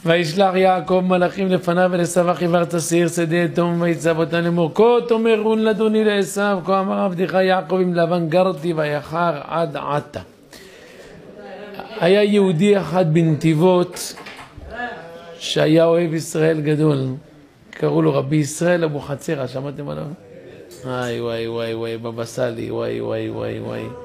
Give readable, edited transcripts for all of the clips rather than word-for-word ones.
וישלח יעקב מלאכים לפניו ולעשו חיוור תסיר שדה אתום ויצב אותם לאמור כה תאמרון לאדוני לעשו כה אמר עבדך יעקב עם לבן גרתי ויחר עד עתה. היה יהודי אחד בנתיבות שהיה אוהב ישראל גדול, קראו לו רבי ישראל אבוחצירא, שמעתם עליו? וואי בבא סאלי, וואי.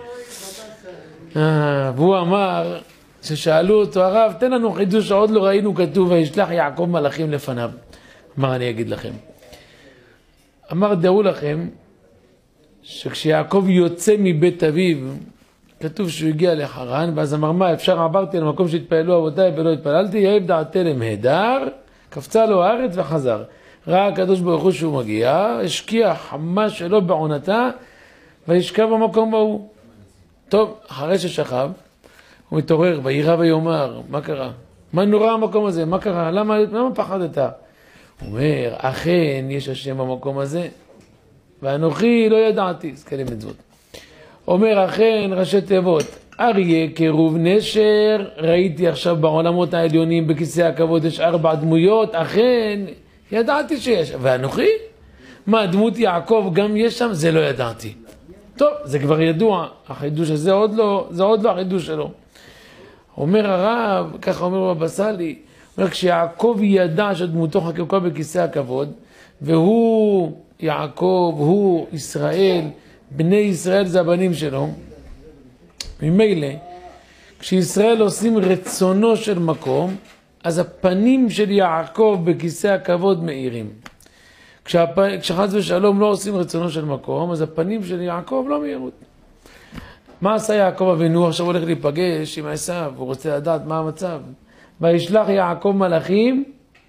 והוא אמר ששאלו אותו, הרב תן לנו חידוש שעוד לא ראינו, כתוב וישלח יעקב מלאכים לפניו. אמר אני אגיד לכם, אמר דעו לכם שכשיעקב יוצא מבית אביו כתוב שהוא הגיע לחרן, ואז אמר מה אפשר, עברתי למקום שהתפעלו אבותיי ולא התפללתי, יאהב דעתי למהדר, קפצה לו הארץ וחזר. ראה הקדוש ברוך הוא שהוא מגיע, השקיע חמה שלו בעונתה וישכב במקום ההוא. טוב, אחרי ששכב הוא מתעורר וירא ויאמר, מה קרה? מה נורא המקום הזה? מה קרה? למה פחדת? הוא אומר, אכן יש השם במקום הזה ואנוכי לא ידעתי. זכלים את זאת. אומר אכן ראשי תיבות, אריה כרוב נשר, ראיתי עכשיו בעולמות העליונים בכיסא הכבוד יש 4 דמויות, אכן ידעתי שיש. ואנוכי? מה, דמות יעקב גם יש שם? זה לא ידעתי. טוב, זה כבר ידוע, החידוש הזה זה עוד לא החידוש שלו. אומר הרב, ככה אומר בבא סאלי, אומר כשיעקב ידע שדמותו חקוקה בכיסא הכבוד, והוא יעקב, הוא ישראל, בני ישראל זה הבנים שלו, ממילא, כשישראל עושים רצונו של מקום, אז הפנים של יעקב בכיסא הכבוד מאירים. כשחס ושלום לא עושים רצונו של מקום, אז הפנים של יעקב לא מאירות. מה עשה יעקב אבינו? עכשיו הולך להיפגש עם עשיו, הוא רוצה לדעת מה המצב. וישלח יעקב מלאכים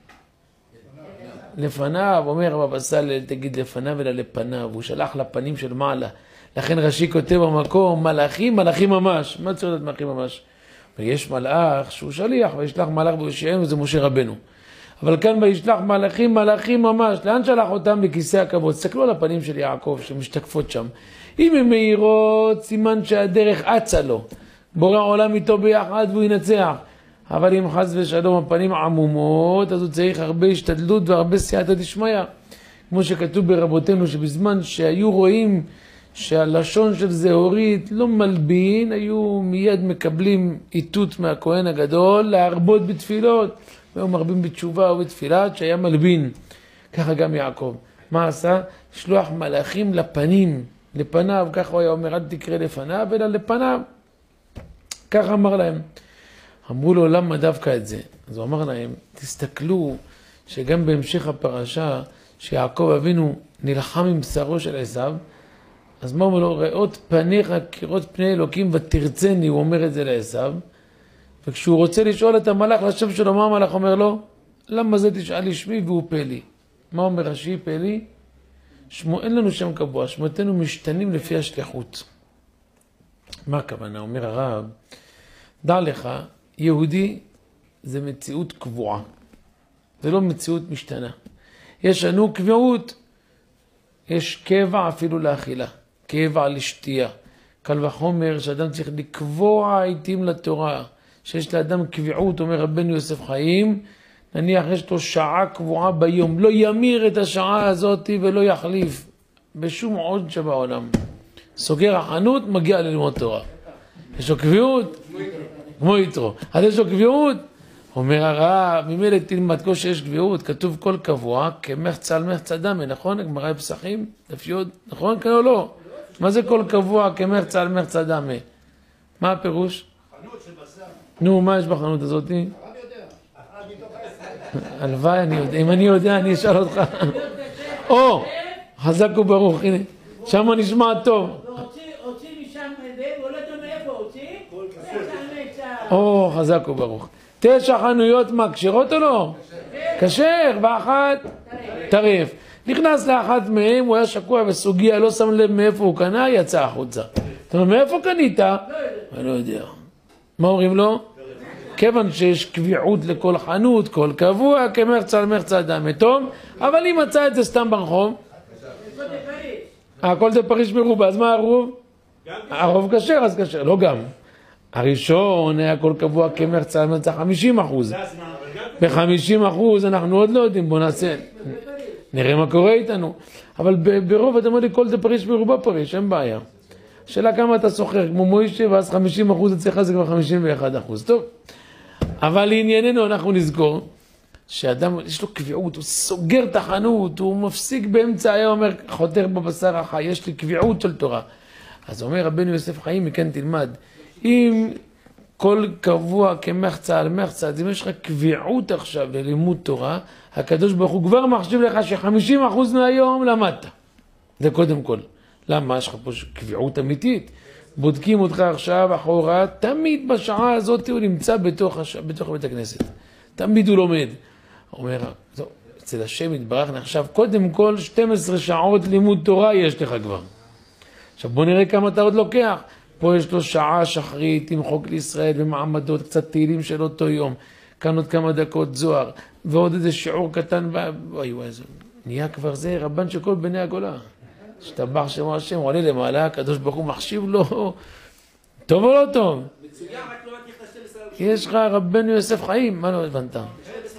לפניו, אומר בבא סאלי, תגיד לפניו אלא לפניו, הוא שלח לפנים של מעלה. לכן רש"י כותב במקום, מלאכים ממש. מה צריך לדעת מלאכים ממש? ויש מלאך שהוא שליח, וישלח מלאך ויושיענו, וזה משה רבנו. אבל כאן וישלח מלאכים ממש. לאן שלח אותם? לכיסא הכבוד. תסתכלו על הפנים של יעקב שמשתקפות שם. אם הם מהירות, סימן שהדרך אצה לו. בורא עולם איתו ביחד והוא ינצח. אבל אם חס ושלום הפנים עמומות, אז הוא צריך הרבה השתדלות והרבה סייעתא דשמיא. כמו שכתוב ברבותינו, שבזמן שהיו רואים שהלשון של זהורית לא מלבין, היו מיד מקבלים איתות מהכהן הגדול להרבות בתפילות. והיו מרבים בתשובה ובתפילה שהיה מלבין. ככה גם יעקב. מה עשה? שלוח מלאכים לפניו, ככה הוא היה אומר, אל תקרא לפניו, אלא לפניו. ככה אמר להם. אמרו לו, למה דווקא את זה? אז הוא אמר להם, תסתכלו שגם בהמשך הפרשה, שיעקב אבינו נלחם עם שרו של עשיו, אז מה אומר לו? ראות פניך כראות פני אלוקים ותרצני, הוא אומר את זה לעשיו, וכשהוא רוצה לשאול את המלאך לשם שלו, מה המלאך אומר לו? למה זה תשאל לשמי והוא פלי? מה אומר רש"י פלי? אין לנו שם קבוע, שמותינו משתנים לפי השליחות. מה הכוונה? אומר הרב, דע לך, יהודי זה מציאות קבועה, זה לא מציאות משתנה. יש לנו קביעות, יש קבע אפילו לאכילה, קבע לשתייה. קל וחומר שאדם צריך לקבוע עיתים לתורה, שיש לאדם קביעות, אומר רבנו יוסף חיים, נניח יש לו שעה קבועה ביום, לא ימיר את השעה הזאת ולא יחליף בשום עוד שבעולם. סוגר החנות, מגיע ללמוד תורה. יש לו קביעות? כמו יתרו. אז יש לו קביעות? אומר הרב, ממילא תלמד כל שיש קביעות, כתוב כל קבוע, כמחצה על מחצה דמה, נכון? גמרא בפסחים, דף י', נכון? כן או לא? מה זה כל קבוע כמחצה על מחצה דמה? מה הפירוש? חנות של בשר. נו, מה יש בחנות הזאת? הרב יודע. הלוואי, אני יודע. אם אני יודע, אני אשאל אותך. או, חזק וברוך, הנה. שם נשמע טוב. הוציא משם, והוא לא יודע מאיפה הוציא. או, חזק וברוך. 9 חנויות מה, כשרות או לא? כשר, ואחת טרף. נכנס לאחת מהם, הוא היה שקוע בסוגיה, לא שם לב מאיפה הוא קנה, יצא החוצה. זאת אומרת, מאיפה קנית? אני לא יודע. מה אומרים לו? כיוון שיש קביעות לכל חנות, כל קבוע, כמחצה על מחצה דמה. טוב, אבל אם מצא את זה סתם ברחוב, הכל זה פריש מרובה, אז מה הרוב? הרוב כשר, אז כשר, לא גם. הראשון היה כל קבוע כמחצה על מרצה 50%. ב-50% אנחנו עוד לא יודעים, בוא נעשה, נראה מה קורה איתנו. אבל ברוב אתה אומר לי כל זה פריש ברובה פריש, אין בעיה. השאלה כמה אתה סוחר, כמו מוישה, ואז 50% אצלך זה כבר 51%. טוב, אבל לענייננו אנחנו נזכור שאדם יש לו קביעות, הוא סוגר את החנות, הוא מפסיק באמצע היום, אומר, חותר בבשר החי, יש לי קביעות של תורה. אז אומר רבנו יוסף חיים, מכאן תלמד, אם כל קבוע כמחצה על מחצה, אז אם יש לך קביעות עכשיו ללימוד תורה, הקדוש ברוך הוא כבר מחשיב לך ש50% מהיום למדת. זה קודם כל. למה? יש לך פה קביעות אמיתית. בודקים אותך עכשיו אחורה, תמיד בשעה הזאת הוא נמצא בתוך בית הכנסת. תמיד הוא לומד. אומר, אצל השם יתברך נחשב, קודם כל 12 שעות לימוד תורה יש לך כבר. עכשיו בוא נראה כמה אתה עוד לוקח. פה יש לו שעה שחרית עם חוק לישראל ומעמדות, קצת תהילים של אותו יום. כאן עוד כמה דקות זוהר, ועוד איזה שיעור קטן, וואי, זה נהיה כבר זה רבן של כל בני הגולה. שתבח שמו השם, הוא עולה למעלה, הקדוש ברוך הוא מחשיב לו, טוב או לא טוב? מצוין, רק לא מתיך את ה-12 יש לך רבנו יוסף חיים, מה לא הבנת? הוא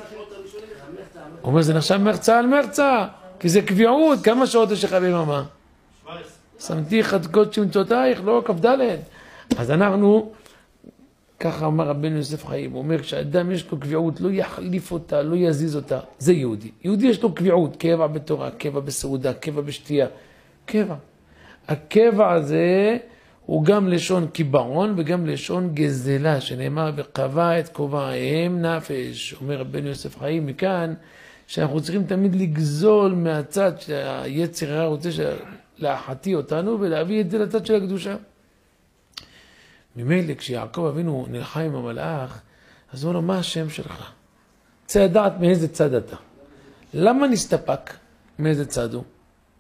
אומר, זה נחשב מרצה על מרצה, כי זה קביעות, כמה שעות יש לך ביממה? 17. שמתי חדקות שמצאותייך, לא כ"ד. אז אנחנו, ככה אמר רבנו יוסף חיים, הוא אומר, כשאדם יש לו קביעות, לא יחליף אותה, לא יזיז אותה, זה יהודי. יהודי יש לו קביעות, קבע בתורה, קבע בסעודה, קבע בשתייה, קבע. הקבע הזה הוא גם לשון קיבעון וגם לשון גזלה, שנאמר וקבע את כובעיהם נפש. אומר רבנו יוסף חיים מכאן, שאנחנו צריכים תמיד לגזול מהצד שהיצר הרע רוצה להחטיא אותנו ולהביא את זה לצד של הקדושה. ממילא כשיעקב אבינו נלחם עם המלאך, אז הוא אומר לו, מה השם שלך? צריך לדעת מאיזה צד אתה. למה נסתפק? מאיזה צד הוא?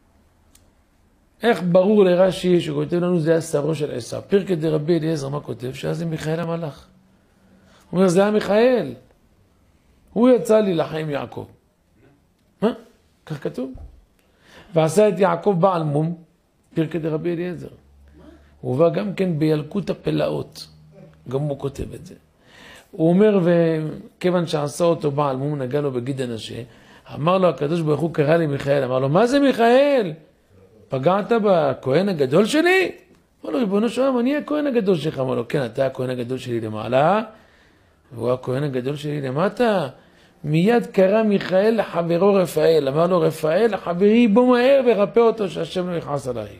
איך ברור לרש"י שכותב לנו זה היה שרו של עשיו. פרקי דרבי אליעזר מה כותב? שאז זה מיכאל המלאך. הוא אומר, זה היה מיכאל. הוא יצא להילחם עם יעקב. מה? כך כתוב. ועשה את יעקב בעל מום, פרקי דרבי אליעזר. הוא בא גם כן בילקוט הפלאות. גם הוא כותב את זה. הוא אומר, וכיוון שעשה אותו בעל מום, נגע לו בגיד הנשה, אמר לו הקדוש ברוך הוא קרא לי מיכאל. אמר לו, מה זה מיכאל? פגעת בכהן הגדול שלי? אמר לו, ריבונו של עולם, אני הכהן הגדול שלך. אמר לו, כן, אתה הכהן הגדול שלי למעלה, והוא הכהן הגדול שלי למטה. מיד קרא מיכאל לחברו רפאל. אמר לו, רפאל, חברי, בוא מהר ורפא אותו שהשם לא יכעס עליי.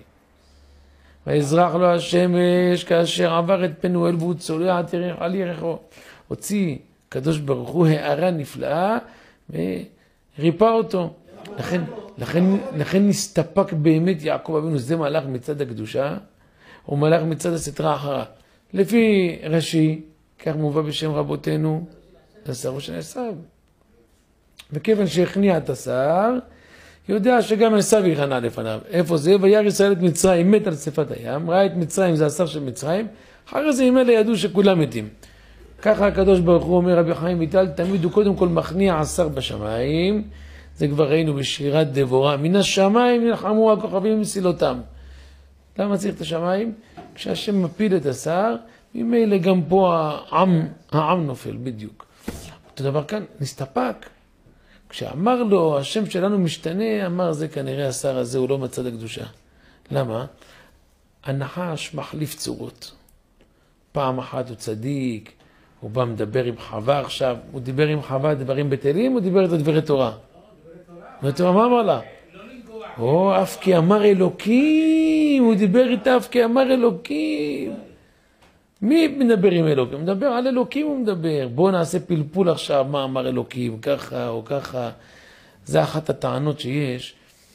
ויזרח לו השמש כאשר עבר את פנואל והוא צולע על ירחו. הוציא קדוש ברוך הוא הערה נפלאה וריפא אותו. לכן נסתפק באמת יעקב אבינו, זה מלאך מצד הקדושה, או מלאך מצד הסתרה אחרה. לפי רש"י, כך מובא בשם רבותינו, זה שרו של עשיו. וכיוון שהכניע את השר, יודע שגם עשיו יכנע לפניו. איפה זה? וירא ישראל את מצרים, מת על שפת הים, ראה את מצרים, זה השר של מצרים, אחרי זה ממילא ידעו שכולם מתים. ככה הקדוש ברוך הוא אומר רבי חיים ויטל, תמיד הוא קודם כל מכניע השר בשמיים, זה כבר ראינו בשירת דבורה, מן השמיים נלחמו הכוכבים מסילותם. למה צריך את השמיים? כשהשם מפיל את השר, ממילא גם פה העם נופל בדיוק. אותו דבר כאן, נסתפק. כשאמר לו, השם שלנו משתנה, אמר זה כנראה השר הזה, הוא לא מצד הקדושה. למה? הנחש מחליף צורות. פעם אחת הוא צדיק, הוא בא מדבר עם חווה עכשיו, הוא דיבר עם חווה דברים בטלים, הוא דיבר את דברי תורה. ותורה מה אמר לה? או, אף כי אמר אלוקים, הוא דיבר איתה אף כי אמר אלוקים. מי מדבר עם אלוקים? הוא מדבר על אלוקים, הוא מדבר. בואו נעשה פלפול עכשיו, מה אמר אלוקים, ככה או ככה. זה אחת הטענות שיש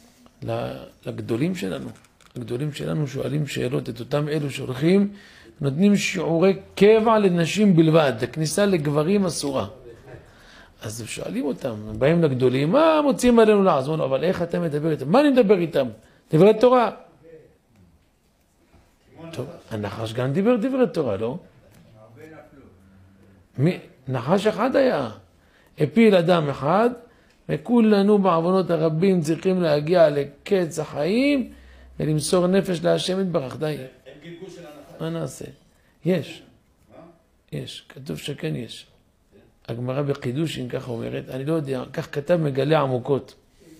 לגדולים שלנו. הגדולים שלנו שואלים שאלות, את אותם אלו שהולכים, נותנים שיעורי קבע לנשים בלבד, הכניסה לגברים אסורה. אז שואלים אותם, באים לגדולים, מה מוצאים עלינו לעזור? אבל איך אתה מדבר איתם? מה אני מדבר איתם? דברי תורה. טוב, הנחש גם דיבר דברי תורה, לא? נחש אחד היה. הפיל אדם אחד, וכולנו בעוונות הרבים צריכים להגיע לקץ החיים, ולמסור נפש להשם יתברך. די. מה נעשה? יש. יש, כתוב שכן יש. הגמרא בחידושין ככה אומרת, אני לא יודע, כך כתב מגלה עמוקות.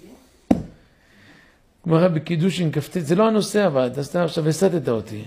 גמרא בקידושין כ"ט, זה לא הנושא אבל, אתה סתם עכשיו הסתת אותי.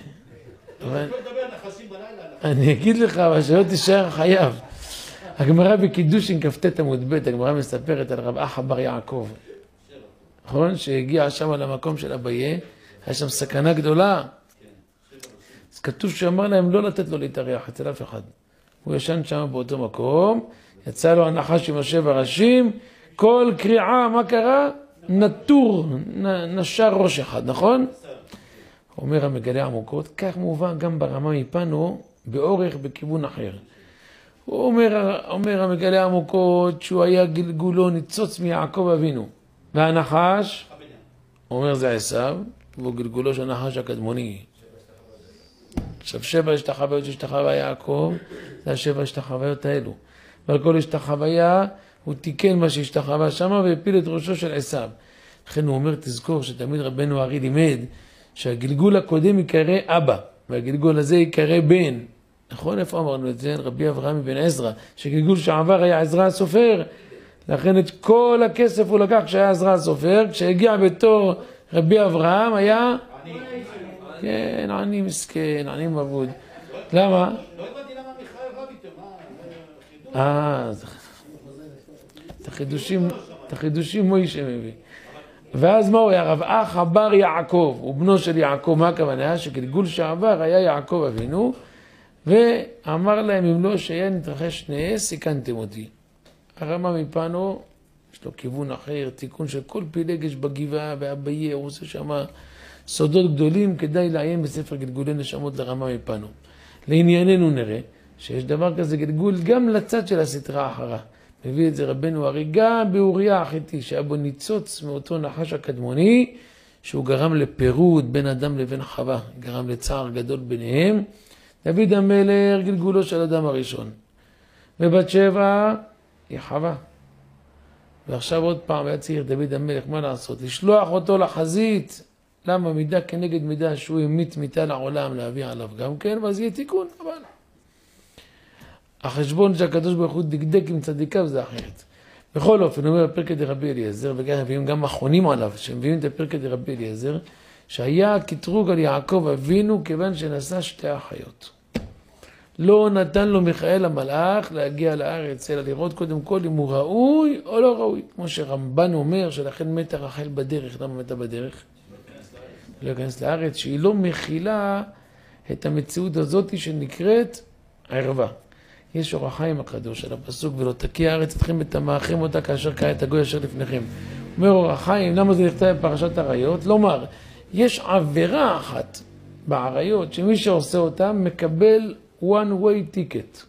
אני אגיד לך, אבל שלא תישאר חייב. הגמרא בקידושין כ"ט עמוד ב', הגמרא מספרת על רב אחא בר יעקב. נכון? שהגיע שם למקום של אביה, היה שם סכנה גדולה. אז כתוב שאמר להם לא לתת לו להתארח אצל אף אחד. הוא ישן שם באותו מקום, יצא לו הנחש עם 7 ראשים, כל קריאה, מה קרה? נטור, נשר ראש אחד, נכון? אומר המגלה עמוקות, כך מובן גם ברמה מפנו, באורך בכיוון אחר. הוא אומר המגלה עמוקות שהוא היה גלגולו ניצוץ מיעקב אבינו. והנחש, אומר זה עשיו, והוא גלגולו של הנחש הקדמוני. עכשיו 7 השתחוויות שהשתחווה יעקב, זה 7 השתחוויות האלו. ועל כל השתחוויה הוא תיקן מה שהשתחווה שם והפיל את ראשו של עשיו. לכן הוא אומר, תזכור שתמיד רבנו הארי לימד שהגלגול הקודם יקרא אבא, והגלגול הזה יקרא בן. נכון? איפה אמרנו את זה? רבי אברהם בן עזרא, שגלגול שעבר היה עזרא הסופר, לכן את כל הכסף הוא לקח כשהיה עזרא הסופר, כשהגיע בתור רבי אברהם היה... כן, עני מסכן, עני מבוד. למה? לא הבנתי למה מיכאל רב איתו, את החידושים מוישה מביא. ואז מה הוא היה? רב אחא בר יעקב, הוא בנו של יעקב. מה הכוונה? שגלגול שעבר היה יעקב אבינו, ואמר להם אם לא שהיה נתרחש נס, סיכנתם אותי. הרמה מפנו, יש לו כיוון אחר, תיקון של כל פילגש בגבעה ואביה, הוא עושה שם סודות גדולים, כדאי לעיין בספר גלגולי נשמות לרמה מפנו. לענייננו נראה שיש דבר כזה גלגול גם לצד של הסתרה האחרה. מביא את זה רבנו הארי גם באוריה החיתי, שהיה בו ניצוץ מאותו נחש הקדמוני, שהוא גרם לפירוד בין אדם לבין חווה, גרם לצער גדול ביניהם. דוד המלך גלגולו של אדם הראשון. ובת שבע היא חווה. ועכשיו עוד פעם היה צריך דוד המלך, מה לעשות? לשלוח אותו לחזית. למה? מידה כנגד מידה שהוא ימית מיתה לעולם להביא עליו גם כן, ואז יהיה תיקון. אבל החשבון שהקדוש ברוך הוא דקדק עם צדיקיו זה אחרת. בכל אופן, אומר הפרקא דרבי אליעזר, וכך מביאים גם אחרונים עליו, שמביאים את הפרקא דרבי אליעזר, שהיה קטרוג על יעקב אבינו כיוון שנשא 2 אחיות. לא נתן לו מיכאל המלאך להגיע לארץ, אלא לראות קודם כל אם הוא ראוי או לא ראוי. כמו שרמב"ן אומר, שלכן מתה רחל בדרך. למה מתה בדרך? לא יכנס לארץ, שהיא לא מכילה את המציאות הזאת שנקראת ערווה. יש אור החיים הקדוש על הפסוק, ולא תקיא הארץ אתכם ותמאכם אותה כאשר קרא את הגוי אשר לפניכם. אומר אור החיים, למה זה נכתב בפרשת עריות? לומר, יש עבירה אחת בעריות, שמי שעושה אותה מקבל one way ticket.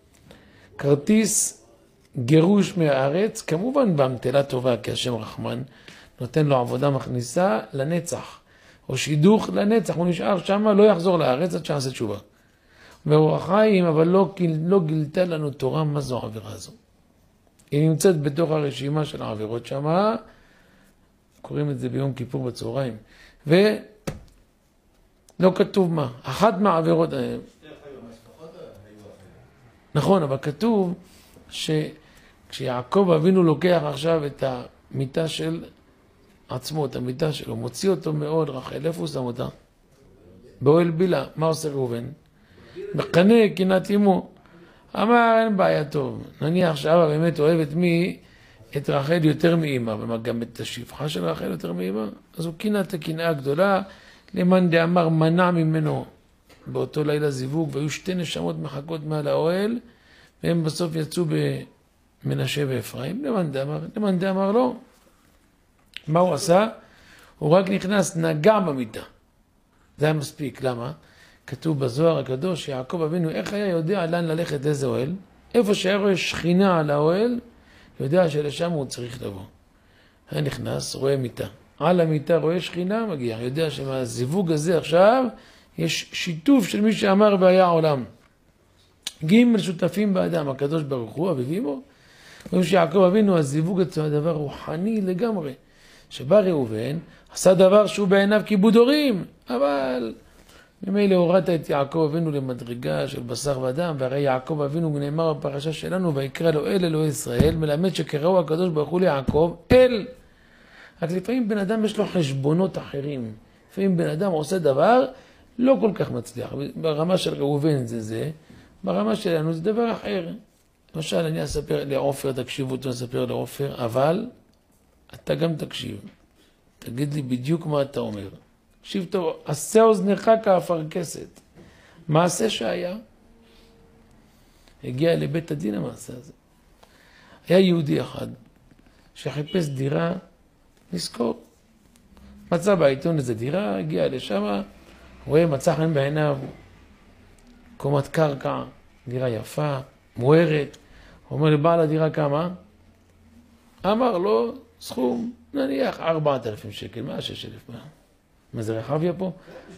כרטיס גירוש מהארץ, כמובן באמתלה טובה, כי השם רחמן נותן לו עבודה מכניסה לנצח, או שידוך לנצח, הוא נשאר שם, לא יחזור לארץ עד שעשה תשובה. ואור החיים, אבל לא גילתה לנו תורה מה זו העבירה הזו. היא נמצאת בתוך הרשימה של העבירות שמה, קוראים את זה ביום כיפור בצהריים, ולא כתוב מה. אחת מהעבירות, נכון, אבל כתוב שכשיעקב אבינו לוקח עכשיו את המיטה של עצמו, את המיטה שלו, מוציא אותו מאוד רחל, איפה הוא שם אותה? באוהל בילה. מה עושה ראובן? מקנה קנאת אמו. אמר אין בעיה, טוב, נניח שאבא באמת אוהב את מי? את רחל יותר מאמא, ומה גם את השפחה של רחל יותר מאמא? אז הוא קנה את הקנאה הגדולה, למאן דאמר מנע ממנו באותו לילה זיווג, והיו 2 נשמות מחכות מעל האוהל, והם בסוף יצאו במנשה ואפרים. למאן דאמר לא. מה הוא עשה? הוא רק נכנס, נגע במיטה. זה היה מספיק. למה? כתוב בזוהר הקדוש, יעקב אבינו, איך היה יודע לאן ללכת, איזה אוהל? איפה שהיה רואה שכינה על האוהל, יודע שלשם הוא צריך לבוא. היה נכנס, רואה מיטה. על המיטה רואה שכינה, מגיע. יודע שמהזיווג הזה עכשיו, יש שיתוף של מי שאמר והיה העולם. ג' שותפים באדם, הקדוש ברוך הוא, אביבימו. רואים שיעקב אבינו, הזיווג הזה הדבר רוחני לגמרי. שבא ראובן, עשה דבר שהוא בעיניו כיבוד הורים, אבל ממילא הורדת את יעקב אבינו למדרגה של בשר ודם, והרי יעקב אבינו נאמר בפרשה שלנו, ויקרא לו אל אלוהי ישראל, מלמד שקראו הקדוש ברוך הוא ליעקב אל. רק לפעמים בן אדם יש לו חשבונות אחרים. לפעמים בן אדם עושה דבר לא כל כך מצליח. ברמה של ראובן זה, ברמה שלנו זה דבר אחר. למשל, אני אספר לעופר, תקשיבו, אני אספר לעופר, אבל אתה גם תקשיב. תגיד לי בדיוק מה אתה אומר. תקשיב טוב, עשה אוזנך כאפרכסת. מעשה שהיה. הגיע לבית הדין המעשה הזה. היה יהודי אחד שחיפש דירה לשכור. מצא בעיתון איזה דירה, הגיע לשם, רואה מצא חן בעיניו, קומת קרקע, דירה יפה, מוארת. הוא אומר לבעל הדירה כמה? אמר לו סכום, נניח 4,000 שקל, מה 6,000? מה זה רחביה פה?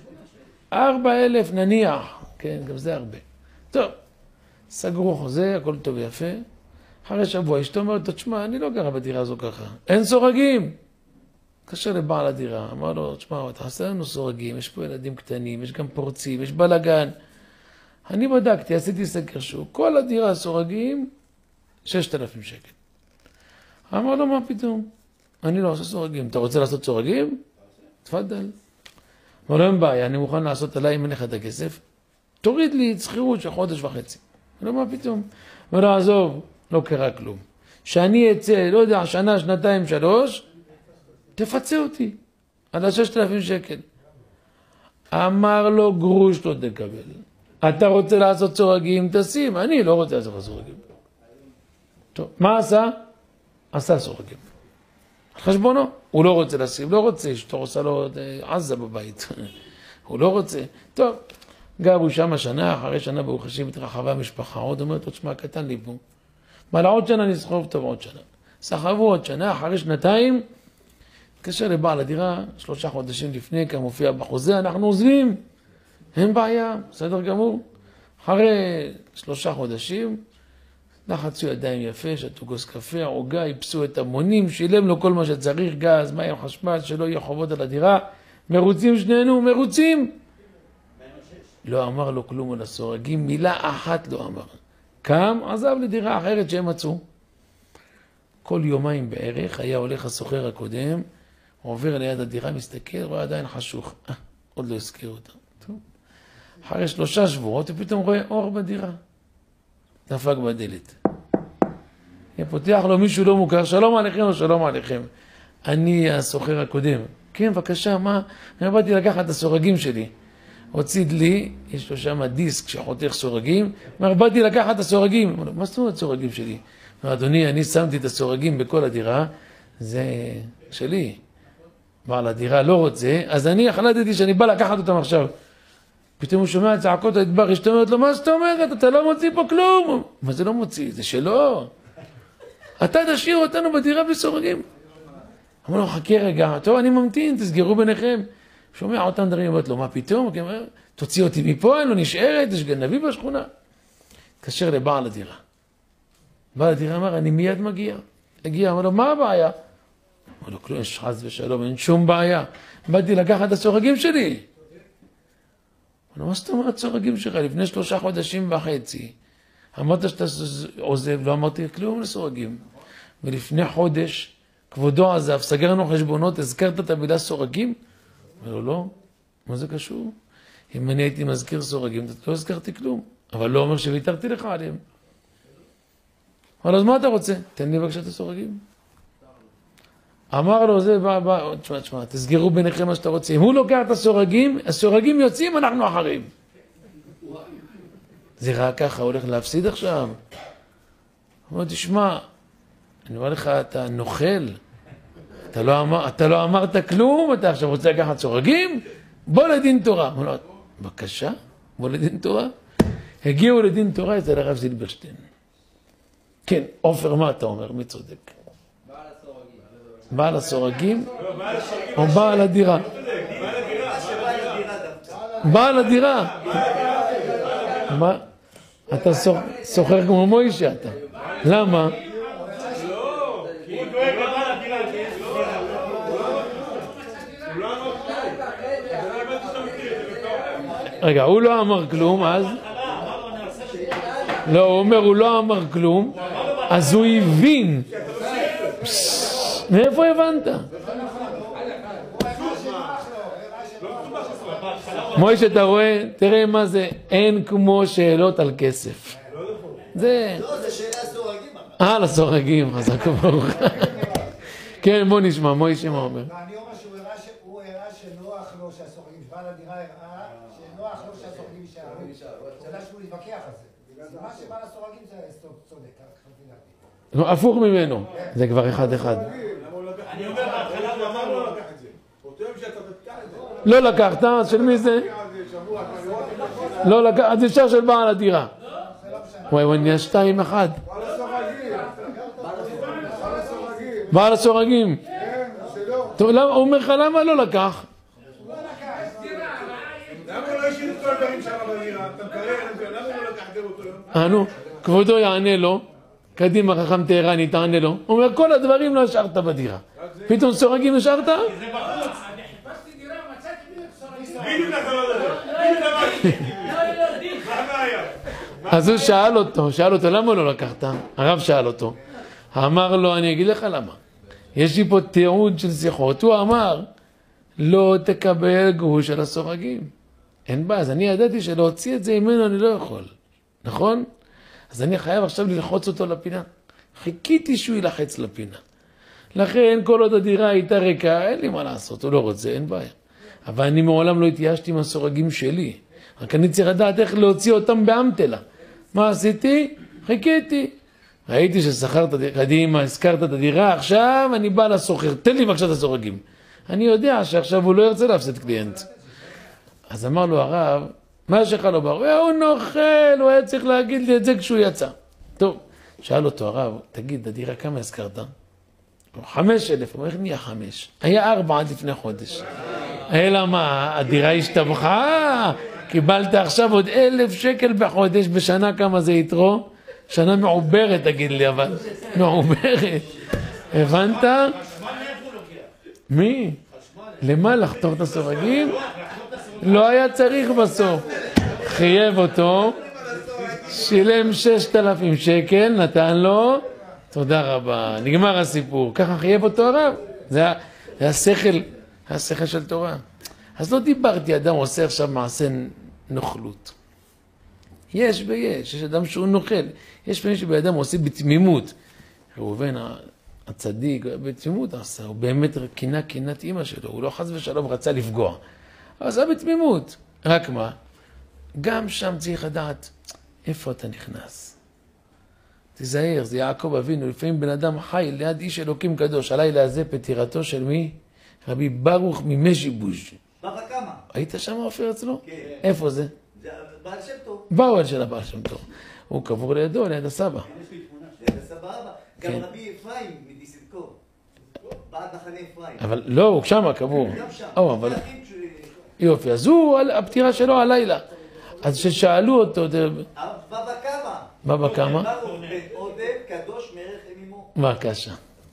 4,000 נניח, כן, גם זה הרבה. טוב, סגרו חוזה, הכל טוב ויפה. אחרי שבוע אשתו אומרת, תשמע, אני לא גרה בדירה הזו ככה, אין סורגים. קשר לבעל הדירה, אמר לו, תשמע, תעשה לנו סורגים, יש פה ילדים קטנים, יש גם פורצים, יש בלגן. אני בדקתי, עשיתי סקר שוק, כל הדירה סורגים, 6,000 שקל. אמר לו, מה פתאום? אני לא עושה סורגים. אתה רוצה לעשות סורגים? תפדל. אמר לו, אין בעיה, אני מוכן לעשות עליי אם אין לך את הכסף. תוריד לי שכירות של חודש וחצי. אמר לו, מה פתאום? אמר לו, עזוב, לא קרה כלום. שאני אצא, לא יודע, שנה, שנתיים, 3, תפצה אותי על 6,000 שקל. אמר לו, גרוש לא תקבל. אתה רוצה לעשות סורגים, תשים. אני לא רוצה לעשות סורגים. טוב, מה עשה? עשה סורגים. על חשבונו. הוא לא רוצה לשים, לא רוצה, אשתו עושה לו עזה בבית. הוא לא רוצה. טוב, גרו שם שנה, אחרי שנה ברוך השם התרחבה המשפחה, עוד אומרת לו, תשמע, קטן לי פה. מה לעוד שנה נסחוב טוב עוד שנה. סחבו עוד שנה, אחרי שנתיים, התקשר לבעל הדירה, 3 חודשים לפני, כמופיע בחוזה, אנחנו עוזבים. אין בעיה, בסדר גמור. אחרי 3 חודשים, לחצו ידיים יפה, שתו כוס קפה, עוגה, איפסו את המונים, שילם לו כל מה שצריך, גז, מים, חשמל, שלא יהיה חובות על הדירה. מרוצים שנינו, מרוצים. לא אמר לו כלום על הסורגים, מילה אחת לא אמר. קם, עזב לדירה אחרת שהם מצאו. כל יומיים בערך היה הולך הסוחר הקודם, עובר ליד הדירה, מסתכל, רואה עדיין חשוך. עוד לא הזכיר אותה. טוב. אחרי 3 שבועות, הוא פתאום רואה אור בדירה. דפק בדלת. פותח לו מישהו לא מוכר, שלום עליכם או שלום עליכם. אני הסוחר הקודם. כן, בבקשה, מה? אני באתי לקחת את הסורגים שלי. הוציא לי, יש לו שם דיסק שחותך סורגים, באתי לקחת את הסורגים. אמר לו, מה זאת אומרת סורגים שלי? אמר, אדוני, אני שמתי את הסורגים בכל הדירה, זה שלי. בעל הדירה לא רוצה, אז אני החלטתי שאני בא לקחת אותם עכשיו. פתאום הוא שומע את צעקות ההדבר, אשתו אומרת לו, מה זאת אומרת? אתה לא מוציא פה כלום. מה זה לא מוציא? זה שלו. אתה תשאיר אותנו בדירה בסורגים. אמר לו, חכה רגע, טוב, אני ממתין, תסגרו ביניכם. שומע אותם דברים, אומרת לו, מה פתאום? תוציא אותי מפה, אני לא נשארת, יש גנבי בשכונה. התקשר לבעל הדירה. בעל הדירה אמר, אני מיד מגיע. הגיע, אמר לו, מה הבעיה? אמר לו, כלום, יש חס ושלום, אין שום בעיה. באתי לקחת את הסורגים שלי. אמר לו, מה זאת אומרת סורגים שלך? לפני 3 חודשים וחצי. אמרת שאתה עוזב, לא אמרתי כלום לסורגים. ולפני חודש, כבודו עזב, סגרנו חשבונות, הזכרת את המילה סורגים? אמר לו, לא, מה זה קשור? אם אני הייתי מזכיר סורגים, לא הזכרתי כלום. אבל לא אומר שוויתרתי לך עליהם. אמר לו, אז מה אתה רוצה? תן לי בבקשה את הסורגים. אמר לו, זה בא, תשמע, תסגרו ביניכם מה שאתה רוצה. אם הוא לוקח את הסורגים, הסורגים יוצאים, אנחנו אחרים. זה רק ככה, הולך להפסיד עכשיו. אמר, תשמע, אני אומר לך, אתה נוכל. אתה לא אמרת כלום, אתה עכשיו רוצה לקחת סורגים? בוא לדין תורה. אמר לו, בבקשה, בוא לדין תורה. הגיעו לדין תורה אצל הרב זילברשטיין. כן, עופר, מה אתה אומר? מי צודק? בעל הסורגים או בעל הדירה? בעל הדירה. מה? אתה סוחר כמו מוישה אתה. למה? רגע, הוא לא אמר כלום, אז... לא, הוא אומר, הוא לא אמר כלום, אז הוא הבין. מאיפה הבנת? מויש, אתה רואה? תראה מה זה, אין כמו שאלות על כסף. זה... לא, זה שאלה סורגים. לסורגים, חזק וברוך. כן, בוא נשמע, מויש, מה אומר? אני אומר שהוא הראה שנוח לו שהסורגים, בעל הדירה הראה שנוח לו שהסורגים יישארו. צדק שהוא להתווכח על זה. אז מה שבעל הסורגים זה צודק. הפוך ממנו, זה כבר אחד. אני אומר, בהתחלה הוא אמר לו לקח את זה. אותו יום שאתה תתקע את זה. לא לקחת, אז של מי זה? לא לקחת, אז אפשר של בעל הדירה. וואי, הוא נהיה 2-1. בעל הסורגים. הוא אומר לך, למה לא לקח? למה הוא לא השאיר את כל הדברים שם בדירה? אתה מקרר, למה הוא לא לקח את זה באותו יום? נו, כבודו יענה לו, קדימה חכם טהרני תענה לו, הוא אומר, כל הדברים לא השארת בדירה. פתאום סורגים השארת? זה בחוץ. אני חיפשתי דירה, מצאתי סורגים. בדיוק אתה לא יודע. מה הבעיה? אז הוא שאל אותו, למה לא לקחת? הרב שאל אותו. אמר לו, אני אגיד לך למה. יש לי פה תיעוד של שיחות. הוא אמר, לא תקבל גרוש של הסורגים. אין בעיה, אז אני ידעתי שלהוציא את זה ממנו אני לא יכול. נכון? אז אני חייב עכשיו ללחוץ אותו לפינה. חיכיתי שהוא ילחץ לפינה. לכן כל עוד הדירה הייתה ריקה, אין לי מה לעשות, הוא לא רוצה, אין בעיה. אבל אני מעולם לא התייאשתי עם הסורגים שלי. רק אני צריך לדעת איך להוציא אותם באמתלה. מה עשיתי? חיכיתי. ראיתי ששכרת קדימה, הזכרת את הדירה, עכשיו אני בא לסוחר, תן לי בבקשה את הסורגים. אני יודע שעכשיו הוא לא ירצה להפסד קליינט. אז אמר לו הרב, מה שלך לא ברור? הוא נוכל, הוא היה צריך להגיד לי את זה כשהוא יצא. טוב, שאל אותו הרב, תגיד, הדירה כמה הזכרת? 5,000, הוא אומר, איך נהיה 5? היה 4 עד לפני חודש. אלא מה, הדירה השתבחה? קיבלת עכשיו עוד 1,000 שקל בחודש, בשנה כמה זה יתרו? שנה מעוברת, תגיד לי, אבל מעוברת. הבנת? מי? למה לחתור את הסורגים? לא היה צריך בסוף. חייב אותו, שילם 6,000 שקל, נתן לו, תודה רבה, נגמר הסיפור. ככה חייב אותו הרב. זה השכל של תורה. אז לא דיברתי, אדם עושה עכשיו מעשה נוכלות. יש ויש, יש אדם שהוא נוכל. יש פעמים שבאדם עושה בתמימות. ראובן הצדיק, בתמימות עשה, הוא באמת קינת אמא שלו, הוא לא חס ושלום רצה לפגוע. אבל עשה בתמימות. רק מה? גם שם צריך לדעת איפה אתה נכנס. תיזהר, זה יעקב אבינו, לפעמים בן אדם חי ליד איש אלוקים קדוש, הלילה הזה פטירתו של מי? רבי ברוך ממז'יבוז'. בבא קמא. היית שם אופיר אצלו? כן. איפה זה? זה בעל שם טוב. באו של הבעל שם טוב. הוא קבור לידו, ליד הסבא. זה סבבה. גם רבי אפרים מדיסנקור. בעד מחנה אפרים. אבל לא, הוא שם קבור. גם שם. אבל... יופי, אז הוא, הפטירה שלו הלילה. אז ששאלו אותו... בבא קמא. בבא קמא? ברוך בן עודד, קדוש מרחם עמו. בבקשה.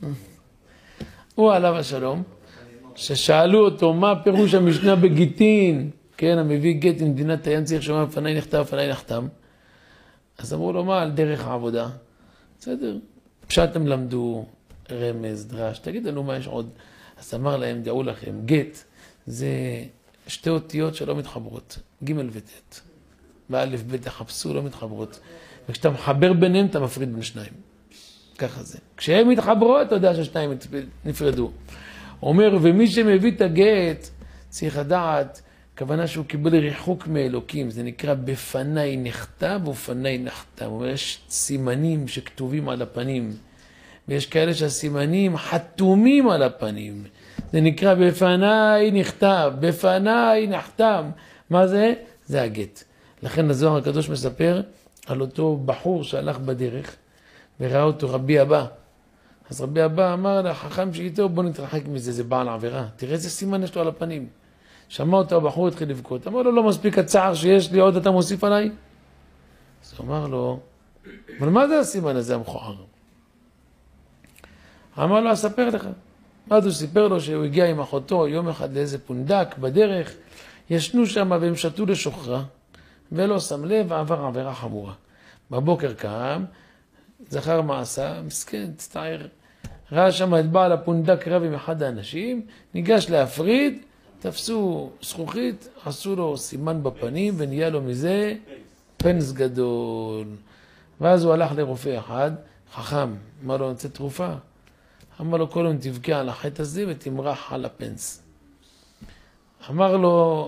הוא עליו השלום, ששאלו אותו מה פירוש המשנה בגיטין, כן, המביא גט למדינת הים צריך שומע לפני נחתם, לפני נחתם. אז אמרו לו, מה על דרך העבודה? בסדר, פשטם למדו רמז, דרש, תגיד לנו מה יש עוד. אז אמר להם, דעו לכם, גט זה 2 אותיות שלא מתחברות, ג' וט'. באלף ב' תחפשו, לא מתחברות. וכשאתה מחבר ביניהם, אתה מפריד בין 2. ככה זה. כשהם מתחברו, אתה יודע שהשניים נפרדו. הוא אומר, ומי שמביא את הגט, צריך לדעת, כוונה שהוא קיבל ריחוק מאלוקים, זה נקרא בפניי נכתב ופניי נחתם. הוא אומר, יש סימנים שכתובים על הפנים, ויש כאלה שהסימנים חתומים על הפנים. זה נקרא בפניי נכתב, בפניי נחתם. מה זה? זה הגט. לכן הזוהר הקדוש מספר על אותו בחור שהלך בדרך, וראה אותו רבי אבא. אז רבי אבא אמר לחכם שאיתו, בוא נתרחק מזה, זה בעל עבירה. תראה איזה סימן יש לו על הפנים. שמע אותו, הבחור התחיל לבכות. אמר לו, לא מספיק הצער שיש לי, עוד אתה מוסיף עליי? אז הוא אמר לו, אבל מה זה הסימן הזה המכוער? אמר לו, אספר לך. אז הוא סיפר לו שהוא הגיע עם אחותו יום אחד לאיזה פונדק בדרך, ישנו שם והם שתו לשוכרה, ולא שם לב ועבר עבירה חמורה. בבוקר קם, זכר מעשה, מסכן, הצטער. ראה שם את בעל הפונדק רב עם אחד האנשים, ניגש להפריד, תפסו זכוכית, עשו לו סימן בפנים ונהיה לו מזה פנס גדול. ואז הוא הלך לרופא אחד, חכם, אמר לו, נצא תרופה. אמר לו, כל יום תבכה על החטא הזה ותמרח על הפנס. אמר לו,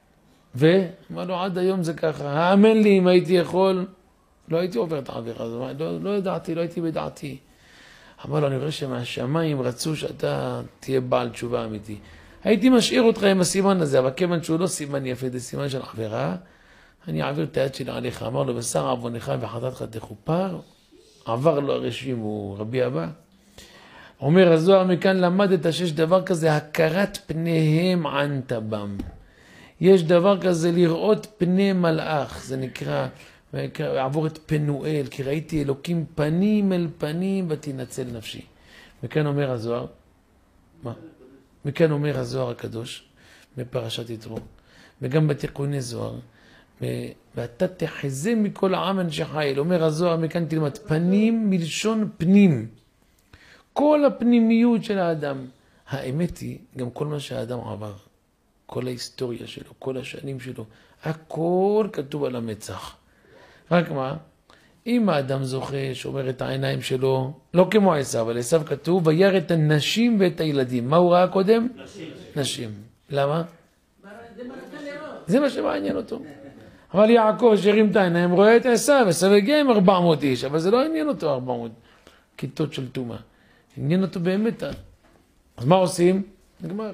אמר לו, עד היום זה ככה, האמן לי אם הייתי יכול, לא הייתי עובר את העבירה הזאת, לא ידעתי, לא הייתי בדעתי. אמר לו, אני רואה שמהשמיים רצו שאתה תהיה בעל תשובה אמיתי. הייתי משאיר אותך עם הסימן הזה, אבל כיוון שהוא לא סימן יפה, זה סימן של עבירה, אני אעביר את היד שלי עליך. אמר לו, בשר עוונך וחטאתך תכופר, עבר לו הרשימו, הוא רבי אבא. אומר הזוהר, מכאן למדת שיש דבר כזה, הכרת פניהם ענת בם. יש דבר כזה לראות פני מלאך, זה נקרא, עבור את פנואל, כי ראיתי אלוקים פנים אל פנים ותנצל נפשי. מכאן אומר הזוהר, מה? מכאן אומר הזוהר הקדוש, בפרשת יתרו, וגם בתיקוני זוהר, ואתה תחזה מכל העם אנשי חיל. אומר הזוהר, מכאן תלמד, פנים מלשון פנים. כל הפנימיות של האדם. האמת היא, גם כל מה שהאדם עבר, כל ההיסטוריה שלו, כל השנים שלו, הכל כתוב על המצח. רק מה? אם האדם זוכה, שומר את העיניים שלו, לא כמו עשיו, אבל עשיו כתוב, וירא את הנשים ואת הילדים. מה הוא ראה קודם? נשים. למה? זה מה שמעניין אותו. אבל יעקב שהרים את העיניים, רואה את עשיו, עשיו הגיע עם 400 איש, אבל זה לא עניין אותו 400 כיתות של תומה. עניין אותו באמת. אז מה עושים? נגמר.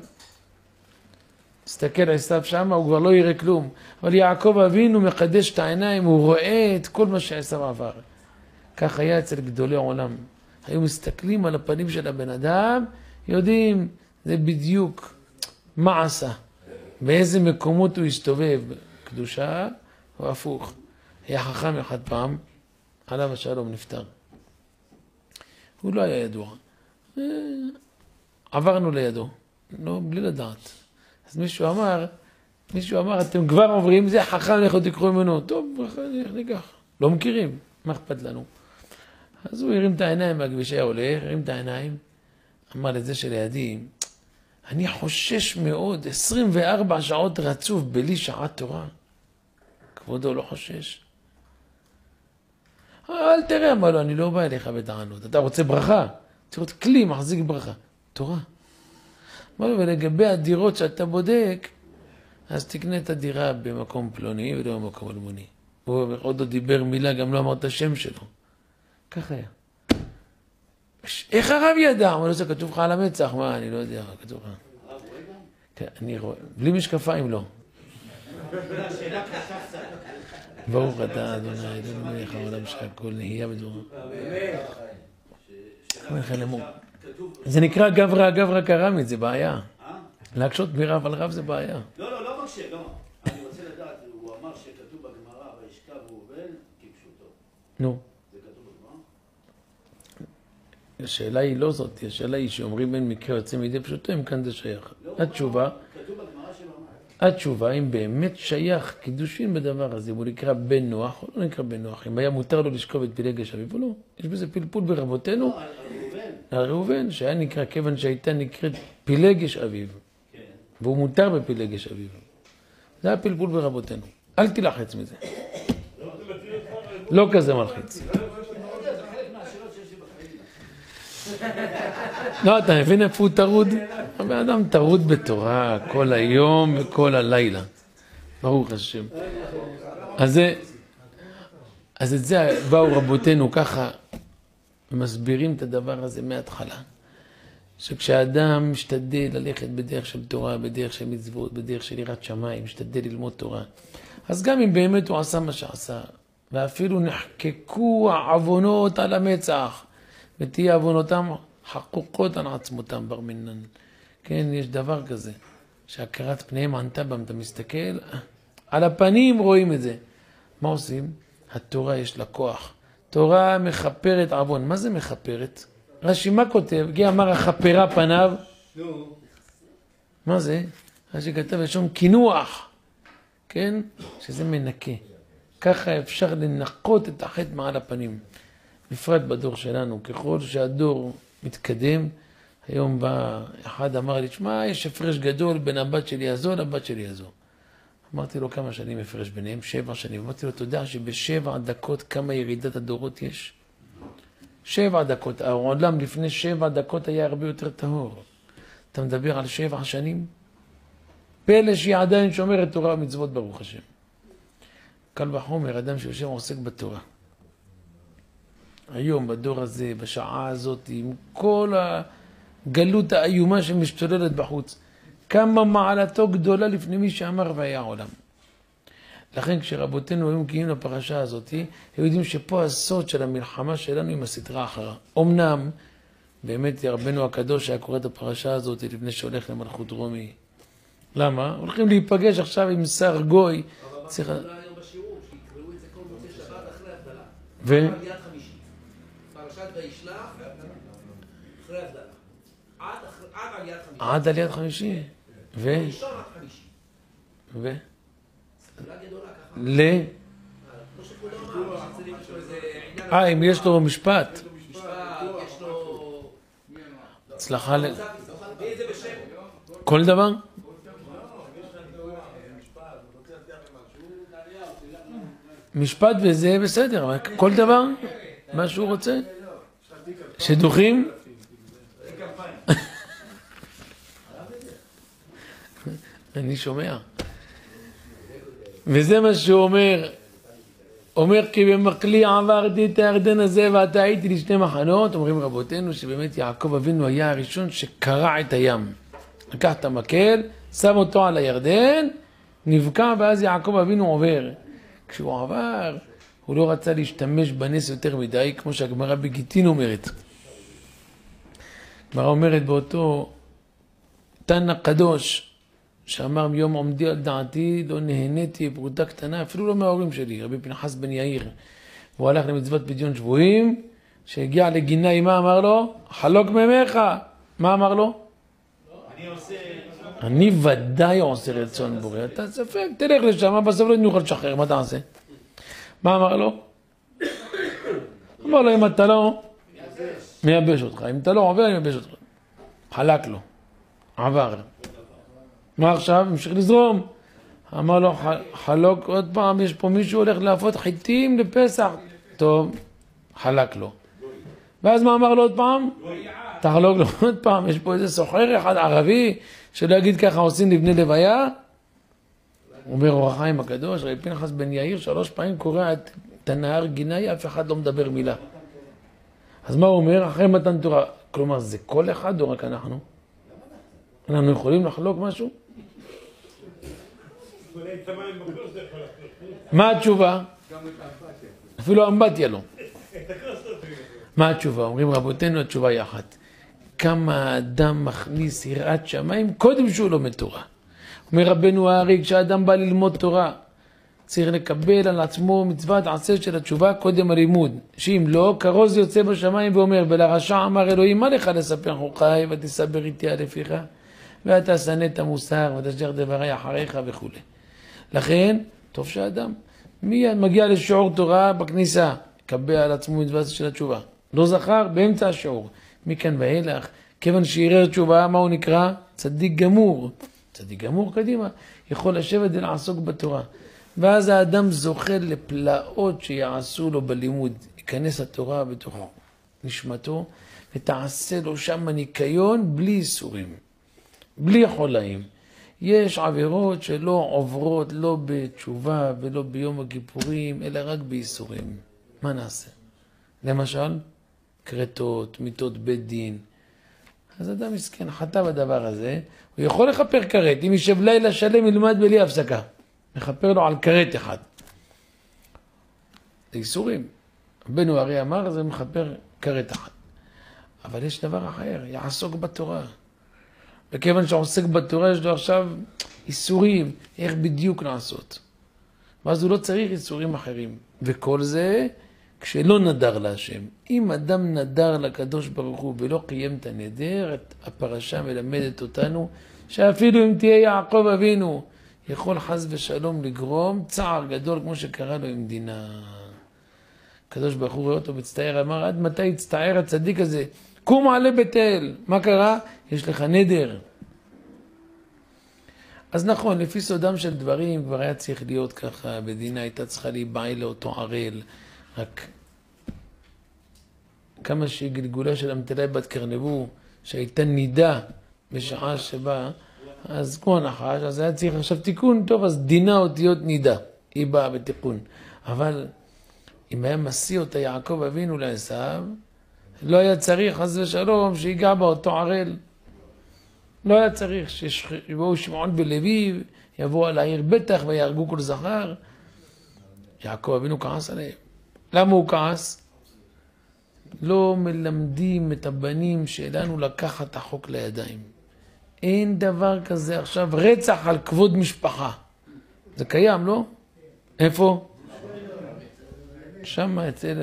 תסתכל עשיו שם, הוא כבר לא יראה כלום. אבל יעקב אבינו מחדש את העיניים, הוא רואה את כל מה שעשיו עבר. כך היה אצל גדולי העולם. היו מסתכלים על הפנים של הבן אדם, יודעים, זה בדיוק מה עשה. באיזה מקומות הוא הסתובב. קדושה או הפוך. היה חכם אחד פעם, עליו השלום נפטר. הוא לא היה ידוע. עברנו לידו, לא, בלי לדעת. אז מישהו אמר, אתם כבר עוברים, זה חכם, לכו תקחו ממנו. טוב, ניקח. לא מכירים, מה אכפת לנו? אז הוא הרים את העיניים מהכביש, היה הולך, הרים את העיניים, אמר לזה שלידי, אני חושש מאוד, 24 שעות רצוף בלי שעת תורה. כבודו לא חושש. אל תראה, אמר לו, אני לא בא אליך בטענות. אתה רוצה ברכה? צריך להיות כלי, מחזיק ברכה. תורה. אמר לו, ולגבי הדירות שאתה בודק, אז תקנה את הדירה במקום פלוני ולא במקום אלמוני. הוא עוד לא דיבר מילה, גם לא אמר את השם שלו. ככה היה. איך הרב ידע? אמר לו, זה כתוב לך על המצח. מה, אני לא יודע, כתוב לך. אני רואה, בלי משקפיים לא. ברוך אתה, אדוני, אלוהינו מלך העולם שהכל נהיה בדברו. זה נקרא גברא קרמית, זה בעיה. להקשות מרב על רב זה בעיה. לא מקשה, לא. אני רוצה לדעת, הוא אמר שכתוב בגמרא, וישכב ראובן כפשוטו. נו. זה כתוב בגמרא? השאלה היא לא זאת, השאלה היא שאומרים אין מקרה יוצא מידי פשוטו, אם כאן זה שייך. התשובה, התשובה, אם באמת שייך קידושין בדבר הזה, אם הוא נקרא בן נוח או לא נקרא בן נוח, אם היה מותר לו לשכוב את פילגש אביו או לא, יש בזה פלפול ברבותינו. על ראובן, שהיה נקרא, כיוון שהייתה נקראת פילגש אביו, והוא מותר בפילגש אביו. זה היה פלפול ברבותינו. אל תלחץ מזה. לא כזה מלחיץ. לא, אתה מבין איפה הוא טרוד? הבן אדם טרוד בתורה כל היום וכל הלילה. ברוך השם. אז את זה באו רבותינו ככה, מסבירים את הדבר הזה מההתחלה. שכשאדם משתדל ללכת בדרך של תורה, בדרך של מצוות, בדרך של יראת שמיים, משתדל ללמוד תורה, אז גם אם באמת הוא עשה מה שעשה, ואפילו נחקקו העוונות על המצח, ותהיה עוונותם חקוקות על עצמותם בר מינן. כן, יש דבר כזה, שהכרת פניהם ענתה בהם, אתה מסתכל, על הפנים רואים את זה. מה עושים? התורה יש לה כוח. תורה מחפרת עוון. מה זה מחפרת? רש"י מה כותב? הגיע אמר החפרה פניו. מה זה? רש"י כתב לשון קינוח. כן? שזה מנקה. ככה אפשר לנקות את החטא מעל הפנים. בפרט בדור שלנו, ככל שהדור מתקדם, היום בא אחד אמר לי, תשמע, יש הפרש גדול בין הבת שלי הזו לבת שלי הזו. אמרתי לו כמה שנים הפרש ביניהם, 7 שנים. אמרתי לו, אתה יודע שב7 דקות כמה ירידת הדורות יש? 7 דקות. העולם לפני 7 דקות היה הרבה יותר טהור. אתה מדבר על 7 שנים? פלא שהיא עדיין שומרת תורה ומצוות ברוך השם. קל וחומר, אדם שיושב עוסק בתורה. היום, בדור הזה, בשעה הזאת, עם כל הגלות האיומה שמשתוללת בחוץ, כמה מעלתו גדולה לפני מי שאמר והיה עולם. לכן כשרבותינו היו מגיעים לפרשה הזאת, הם יודעים שפה הסוד של המלחמה שלנו עם הסתרה אחרה. אמנם, באמת רבנו הקדוש היה קורא את הפרשה הזאת לפני שהולך למלכות רומי. למה? הולכים להיפגש עכשיו עם שר גוי. צריך... אולי היום בשיעור, שיקראו את זה כל מוצא שבת אחרי הבדלה. ו? עד עליית חמישי. פרשת וישלח, אחרי הבדלה. עד עליית חמישי. עד עליית חמישי. ו? ראשון עד חמישי. ו? סגולה גדולה ככה. כמו שכבודו אמר, שצריך יש לו איזה עניין... אם יש לו משפט. משפט, יש לו... הצלחה ל... ואיזה בשם? כל דבר? משפט וזה בסדר, אבל כל דבר, מה שהוא רוצה. שדוחים? אני שומע. וזה מה שהוא אומר. אומר כי במקלי עברתי את הירדן הזה ואתה הייתי לשני מחנות. אומרים רבותינו שבאמת יעקב אבינו היה הראשון שקרע את הים. לקח את המקל, שם אותו על הירדן, נבקע ואז יעקב אבינו עובר. כשהוא עבר, הוא לא רצה להשתמש בנס יותר מדי, כמו שהגמרא בגיטין אומרת. הגמרא אומרת באותו תנא קדוש, שאמר מיום עומדי על דעתי, לא נהניתי פרוטה קטנה, אפילו לא מההורים שלי, רבי פנחס בן יאיר. והוא הלך למצוות פדיון שבויים, שהגיע לגינה, מה אמר לו? חלוק ממך. מה אמר לו? אני ודאי עושה רצון בורא. אתה ספק, תלך לשם, בסוף לא נוכל לשחרר, מה תעשה? מה אמר לו? אמר לו, אם אתה לא, מייבש אותך. אם אתה לא עובר, אני מייבש אותך. חלק לו. עבר. מה עכשיו? המשיך לזרום. אמר לו, חלוק עוד פעם, יש פה מישהו הולך להפות חיטים לפסח. טוב, חלק לו. ואז מה אמר לו עוד פעם? תחלוק לו עוד פעם, יש פה איזה סוחר אחד ערבי, שלא יגיד ככה עושים לבני לוויה. הוא אומר אור החיים הקדוש, רבי פנחס בן יאיר 3 פעמים קורא את הנהר גיני, אף אחד לא מדבר מילה. אז מה הוא אומר? אחרי מתן תורה. כלומר, זה כל אחד או רק אנחנו? אנחנו יכולים לחלוק משהו? מה התשובה? אפילו אמבטיה לא. מה התשובה? אומרים רבותינו, התשובה היא אחת. כמה האדם מכניס יראת שמיים קודם שהוא לומד תורה. אומר רבנו הארי, כשאדם בא ללמוד תורה, צריך לקבל על עצמו מצוות עשה של התשובה קודם הלימוד. שאם לא, כרוז יוצא בשמיים ואומר, ולרשע אמר אלוהים, מה לך לספר חוקי ותסבר איתי על לפיך? ואתה שנא את המוסר ותשגח דברי אחריך וכו'. לכן, טוב שהאדם מיד מגיע לשיעור תורה בכניסה, קבל על עצמו מצוות של התשובה. לא זכר באמצע השיעור. מכאן ואילך, כיוון שירר תשובה, מה הוא נקרא? צדיק גמור. צדיק גמור קדימה, יכול לשבת ולעסוק בתורה. ואז האדם זוכה לפלאות שיעשו לו בלימוד. ייכנס התורה בתוך נשמתו, ותעשה לו שם ניקיון בלי איסורים, בלי חולאים. יש עבירות שלא עוברות לא בתשובה ולא ביום הכיפורים, אלא רק באיסורים. מה נעשה? למשל, קרטות, מיתות בית דין. אז אדם מסכן, חטא בדבר הזה, הוא יכול לחפר קרט, אם יישב לילה שלם ילמד בלי הפסקה. מחפר לו על קרט אחד. זה איסורים. רבנו הרי אמר, זה מחפר קרט אחד. אבל יש דבר אחר, יעסוק בתורה. וכיוון שעוסק בתורה, יש לו עכשיו איסורים, איך בדיוק לעשות. ואז הוא לא צריך איסורים אחרים. וכל זה, כשלא נדר להשם. אם אדם נדר לקדוש ברוך הוא ולא קיים את הנדר, הפרשה מלמדת אותנו שאפילו אם תהיה יעקב אבינו, יכול חס ושלום לגרום צער גדול כמו שקרה לו עם דינה. הקדוש ברוך הוא רואה אותו מצטער, אמר עד מתי יצטער הצדיק הזה? קום עלה בית אל. מה קרה? יש לך נדר. אז נכון, לפי סודם של דברים כבר היה צריך להיות ככה, בדינה הייתה צריכה להיבעל לאותו ערל, רק כמה שהיא גלגולה של אמתלי בת קרנבו, שהייתה נידה בשעה שבה, אז כמו נחש, אז היה צריך עכשיו תיקון, טוב, אז דינה אותיות נידה, היא באה בתיקון. אבל אם היה מסיא אותה יעקב אבינו לעשיו, לא היה צריך, חס ושלום, שיגע באותו ערל. לא היה צריך שיבואו שמעון בלוי, יבואו על העיר בטח ויהרגו כל זכר. יעקב אבינו כעס עליהם. למה הוא כעס? לא מלמדים את הבנים שלנו לקחת החוק לידיים. אין דבר כזה עכשיו, רצח על כבוד משפחה. זה קיים, לא? איפה? שם אצל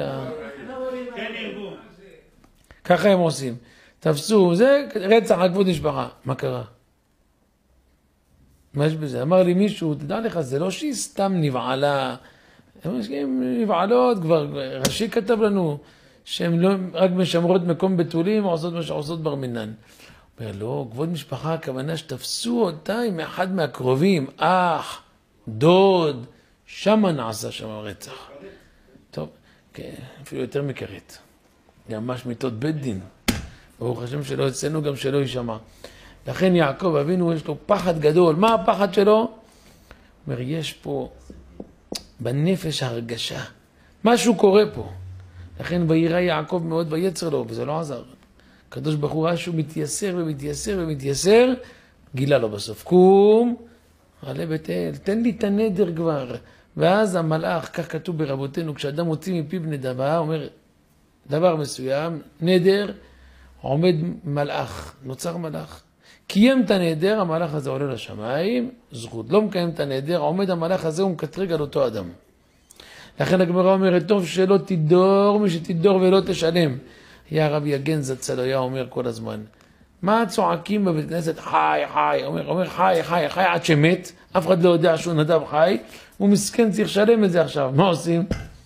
ככה הם עושים. תפסו, זה רצח על כבוד משפחה. מה קרה? מה יש בזה? אמר לי מישהו, תדע לך, זה לא שהיא סתם נבעלה. הם נבעלות, כבר רש"י כתב לנו, שהן לא רק משמרות מקום בתולים, עושות מה שעושות בר מינן. אומר, לא, כבוד משפחה, הכוונה שתפסו אותה עם אחד מהקרובים, אח, דוד, שמה נעשה שם רצח. טוב, כן, אפילו יותר מכרת. ממש מיתות בית דין. ברוך השם שלא אצלנו, גם שלא יישמע. לכן יעקב אבינו יש לו פחד גדול. מה הפחד שלו? אומר, יש פה בנפש הרגשה. משהו קורה פה. לכן וירא יעקב מאוד ויצר לו, וזה לא עזר. הקדוש ברוך הוא ראה שהוא מתייסר ומתייסר ומתייסר, גילה לו בסוף. קום, עלה בית אל, תן לי את הנדר כבר. ואז המלאך, כך כתוב ברבותינו, כשאדם מוציא מפיו נדבה, אומר דבר מסוים, נדר, עומד מלאך, נוצר מלאך. קיים את הנדר, המלאך הזה עולה לשמיים, זכות. לא מקיים את הנדר, עומד המלאך הזה ומקטרג על אותו אדם. לכן הגמרא אומרת, טוב שלא תדור, מי שתדור ולא תשלם. היה הרב יגן זצ"ל היה אומר כל הזמן, מה צועקים בבית כנסת? חי, חי, אומר חי, חי, חי עד שמת, אף אחד לא יודע שהוא נדב חי, הוא מסכן, צריך לשלם את זה עכשיו. מה עושים?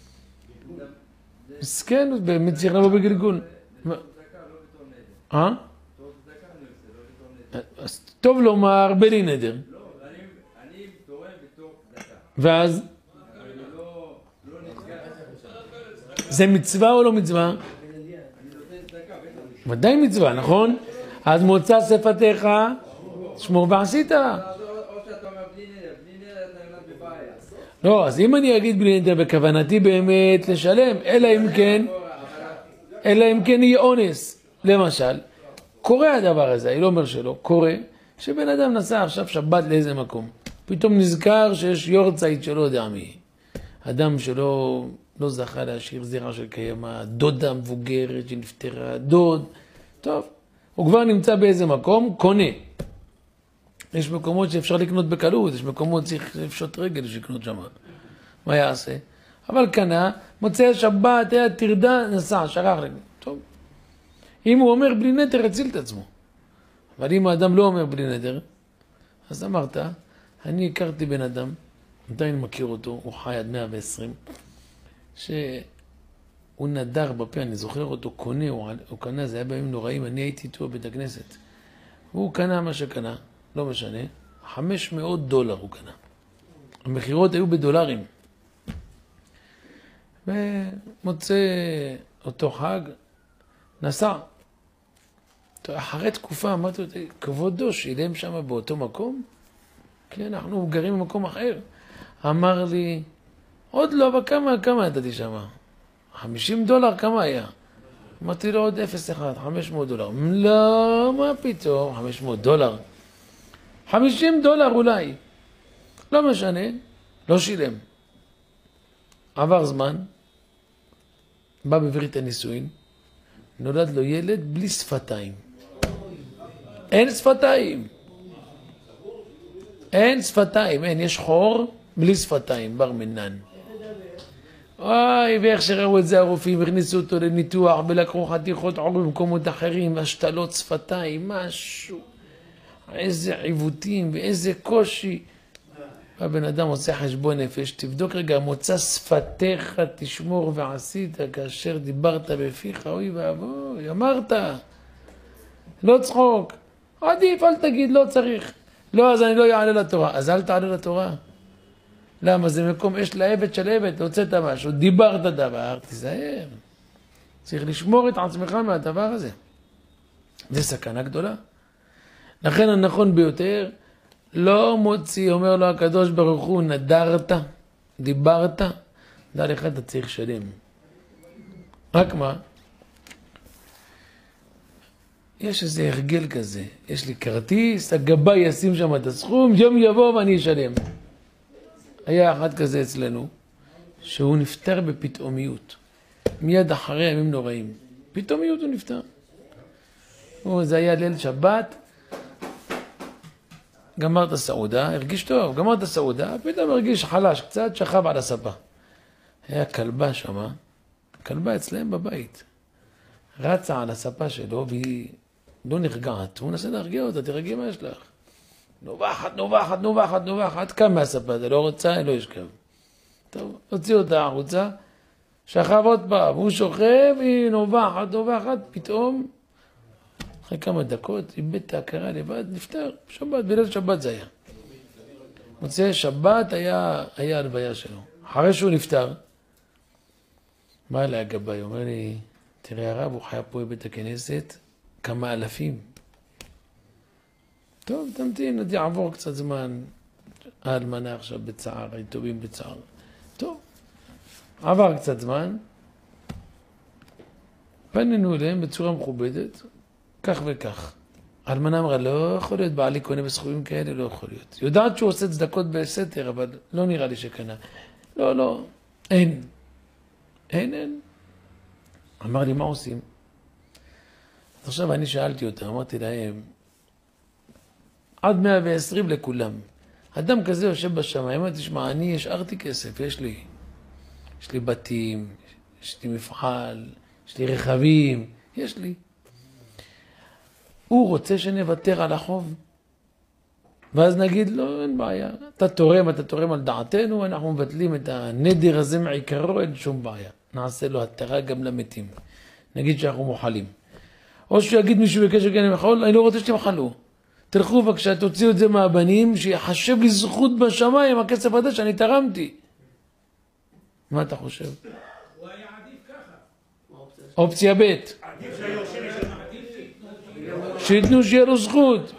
מסכן, באמת צריך לבוא בגלגול. אז טוב לומר בלי נדר. לא, אני תורם בתור דקה. ואז? אני לא נזכר. זה מצווה או לא מצווה? אני נותן דקה, בטח. ודאי מצווה, נכון? אז מוצא שפתיך, שמור ועשית. או שאתה אומר בלי נדר אתה נולד בבעיה. לא, אז אם אני אגיד בלי נדר בכוונתי באמת לשלם, אלא אם כן יהיה אונס. למשל, קורה הדבר הזה, אני לא אומר שלא, קורה שבן אדם נסע עכשיו שבת לאיזה מקום. פתאום נזכר שיש יורצייט שלא יודע מי. אדם שלא זכה להשאיר זרע של קיימה, דודה מבוגרת שנפטרה, דוד. טוב, הוא כבר נמצא באיזה מקום, קונה. יש מקומות שאפשר לקנות בקלות, יש מקומות צריך לפשוט רגל שקנות שם. מה יעשה? אבל קנה, מוצא השבת, היה תרדה, נסע, שרח לגבי. טוב. אם הוא אומר בלי נדר, הציל את עצמו. אבל אם האדם לא אומר בלי נדר, אז אמרת, אני הכרתי בן אדם, עדיין מכיר אותו, הוא חי עד 120, שהוא נדר בפה, אני זוכר אותו, קונה, הוא קנה, זה היה בימים נוראים, אני הייתי איתו בבית הכנסת. והוא קנה מה שקנה, לא משנה, $500 הוא קנה. המחירות היו בדולרים. ומוצא אותו חג, נסע. אחרי תקופה אמרתי אותי, כבודו שילם שם באותו מקום? כי אנחנו גרים במקום אחר. אמר לי, עוד לא, אבל כמה נתתי שם? $50 כמה היה? אמרתי לו עוד 0.1, $500. לא, מה פתאום? $500. $50 אולי. לא משנה, לא שילם. עבר זמן, בא בברית הנישואין, נולד לו ילד בלי שפתיים. אין שפתיים. אין שפתיים, אין, יש חור בלי שפתיים, בר מינן. אוי, ואיך שראו את זה הרופאים, הכניסו אותו לניתוח, ולקחו חתיכות עור במקומות אחרים, השתלות שפתיים, משהו. איזה עיוותים ואיזה קושי. הבן אדם עושה חשבון נפש, תבדוק רגע, מוצא שפתיך תשמור ועשית, כאשר דיברת בפיך, אוי ואבוי, אמרת. לא צחוק. עדיף, אל תגיד, לא צריך. לא, אז אני לא אעלה לתורה. אז אל תעלה לתורה. למה? זה מקום אש לעבד של עבד, הוצאת משהו, דיברת דבר, תיזהר. צריך לשמור את עצמך מהדבר הזה. זה סכנה גדולה. לכן הנכון ביותר, לא מוציא, אומר לו הקדוש ברוך הוא, נדרת, דיברת, דע לך אתה צריך שלם. רק מה? יש איזה הרגל כזה, יש לי כרטיס, הגבאי ישים שם את הסכום, יום יבוא ואני אשלם. היה אחד כזה אצלנו, שהוא נפטר בפתאומיות, מיד אחרי ימים נוראים. פתאומיות הוא נפטר. זה היה ליל שבת, גמר את הסעודה, הרגיש טוב, גמר את הסעודה, פתאום הרגיש חלש קצת, שכב על הספה. היה כלבה שמה, כלבה אצלהם בבית. רצה על הספה שלו והיא לא נרגעת. הוא נסה להרגיע אותה, תרגעי מה יש לך. נובחת, נובחת, נובחת, נובחת, קם מהספה, אתה לא רוצה, לא ישכב. טוב, הוציא אותה החוצה, שכב עוד פעם, הוא שוכב, היא נובחת, נובחת, פתאום, אחרי כמה דקות, איבד את ההכרה לבד, נפטר, שבת, בליל שבת זה היה. מוצאי שבת היה הלוויה שלו. אחרי שהוא נפטר, בא אליי הגבאי, אומר לי, תראה הרב, הוא חיה פה בבית הכנסת, כמה אלפים. טוב, תמתין, עוד יעבור קצת זמן. האלמנה עכשיו בצער, היתומים בצער. טוב, עבר קצת זמן, פנינו אליהם בצורה מכובדת, כך וכך. האלמנה אמרה, לא יכול להיות, בעלי קונה בסכומים כאלה, לא יכול להיות. יודעת שהוא עושה צדקות בסתר, אבל לא נראה לי שקנה. לא, לא, אין. אין. אמר לי, מה עושים? אז עכשיו אני שאלתי אותה, אמרתי להם, עד 120 לכולם. אדם כזה יושב בשמיים, אמרתי, תשמע, אני השארתי כסף, יש לי בתים, יש לי מפעל, יש לי רכבים, יש לי. הוא רוצה שנוותר על החוב. ואז נגיד, לא, אין בעיה. אתה תורם על דעתנו, אנחנו מבטלים את הנדר הזה מעיקרו, אין שום בעיה. נעשה לו התרה גם למתים. נגיד שאנחנו מוחלים. או שיגיד מישהו בקשר כאן למחול, אני לא רוצה שתמחלו. תלכו בבקשה, תוציאו את זה מהבנים, שיחשב לי זכות בשמיים, הכסף הזה שאני תרמתי. מה אתה חושב? הוא היה עדיף ככה. אופציה ב'. עדיף שהיורשים ישלמו. שיתנו שיהיה לו זכות.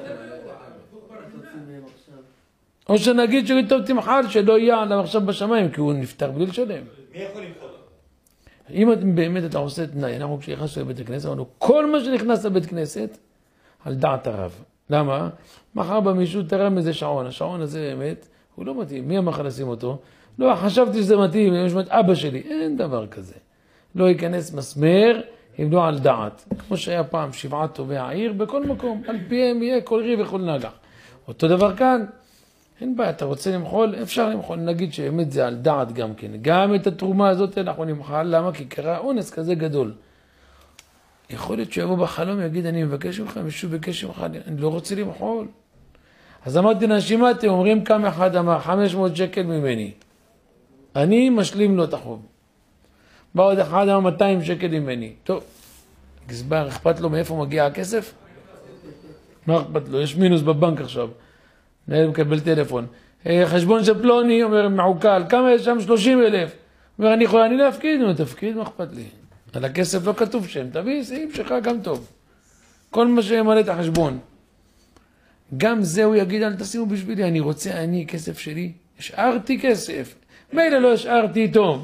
או שנגיד שטוב תמחל, שלא יהיה עליו עכשיו בשמיים, כי הוא נפטר בלי לשלם. מי יכול למחול? אם באמת אתה עושה תנאי, אנחנו כשנכנסנו לבית הכנסת, אמרנו, כל מה שנכנס לבית כנסת, על דעת הרב. למה? מחר במישהו תרם איזה שעון, השעון הזה באמת, הוא לא מתאים. מי אמר לשים אותו? לא, חשבתי שזה מתאים, יש אומרת, אבא שלי. אין דבר כזה. לא ייכנס מסמר, אם לא על דעת. כמו שהיה פעם 7 טובי העיר, בכל מקום, על פיהם יהיה כל ריב וכל נגח. אותו דבר כאן, אין בעיה, אתה רוצה למחול? אפשר למחול, נגיד שאמת זה על דעת גם כן. גם את התרומה הזאת אנחנו נמחל, למה? כי קרה אונס כזה גדול. יכול להיות שיבוא בחלום, יגיד, אני מבקש ממך, מישהו בקש ממך, אני לא רוצה למחול. אז אמרתי לאנשים, אתם אומרים כמה אחד אמר, 500 שקל ממני. אני משלים לו את החוב. בא עוד אחד אמר 200 שקל ממני. טוב, גזבר, אכפת לו מאיפה מגיע הכסף? מה אכפת לו? יש מינוס בבנק עכשיו. נהל מקבל טלפון. חשבון של פלוני, אומר, מעוקל, כמה יש שם? 30,000. אומר, אני להפקיד, תפקיד, מה אכפת לי? על הכסף לא כתוב שם, תביא סעיף שלך גם טוב. כל מה שימלא את החשבון. גם זה הוא יגיד, אל תשימו בשבילי, אני רוצה, אני, כסף שלי, השארתי כסף. מילא לא השארתי טוב.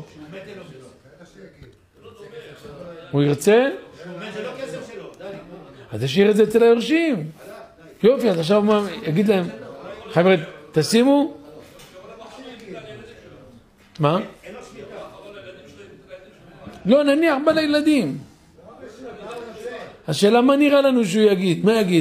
הוא ירצה? אז תשאיר את זה אצל היורשים. יופי, אז עכשיו מה, יגיד להם, חבר'ה, תשימו? מה? לא, נניח בא לילדים. השאלה מה נראה לנו שהוא יגיד? מה יגיד?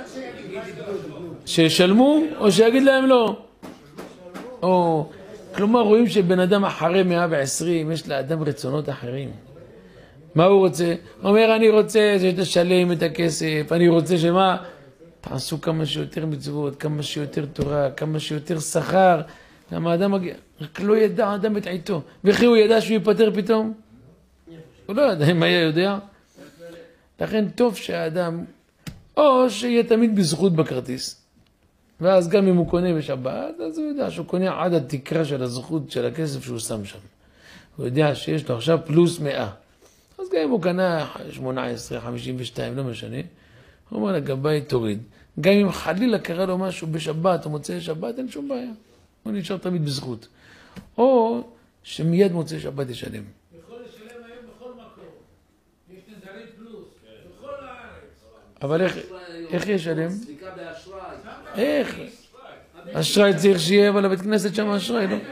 שישלמו או שיגיד להם לא? או, כלומר רואים שבן אדם אחרי 120 יש לאדם רצונות אחרים. מה הוא רוצה? אומר אני רוצה שתשלם את הכסף, אני רוצה שמה? תעשו כמה שיותר מצוות, כמה שיותר תורה, כמה שיותר שכר. למה האדם מגיע, רק לא ידע האדם את עיתו. וכי הוא ידע שהוא ייפטר פתאום? הוא לא ידע, אם היה יודע. לכן טוב שהאדם, או שיהיה תמיד בזכות בכרטיס. ואז גם אם הוא קונה בשבת, אז הוא יודע שהוא קונה עד התקרה של הזכות של הכסף שהוא שם שם. הוא יודע שיש לו עכשיו פלוס 100. אז גם אם הוא קנה 18, 52, לא משנה, הוא אומר לגבי תוריד. גם אם חלילה קרה לו משהו בשבת או מוצאי שבת, אין שום בעיה. הוא נשאר תמיד בזכות. או שמיד מוצאי שבת ישלם. יכול לשלם היום בכל מקום. יש נזרים פלוס, בכל הארץ. אבל איך ישלם? סליקה באשראי. איך? אשראי צריך שיהיה, אבל לבית כנסת שם אשראי, לא?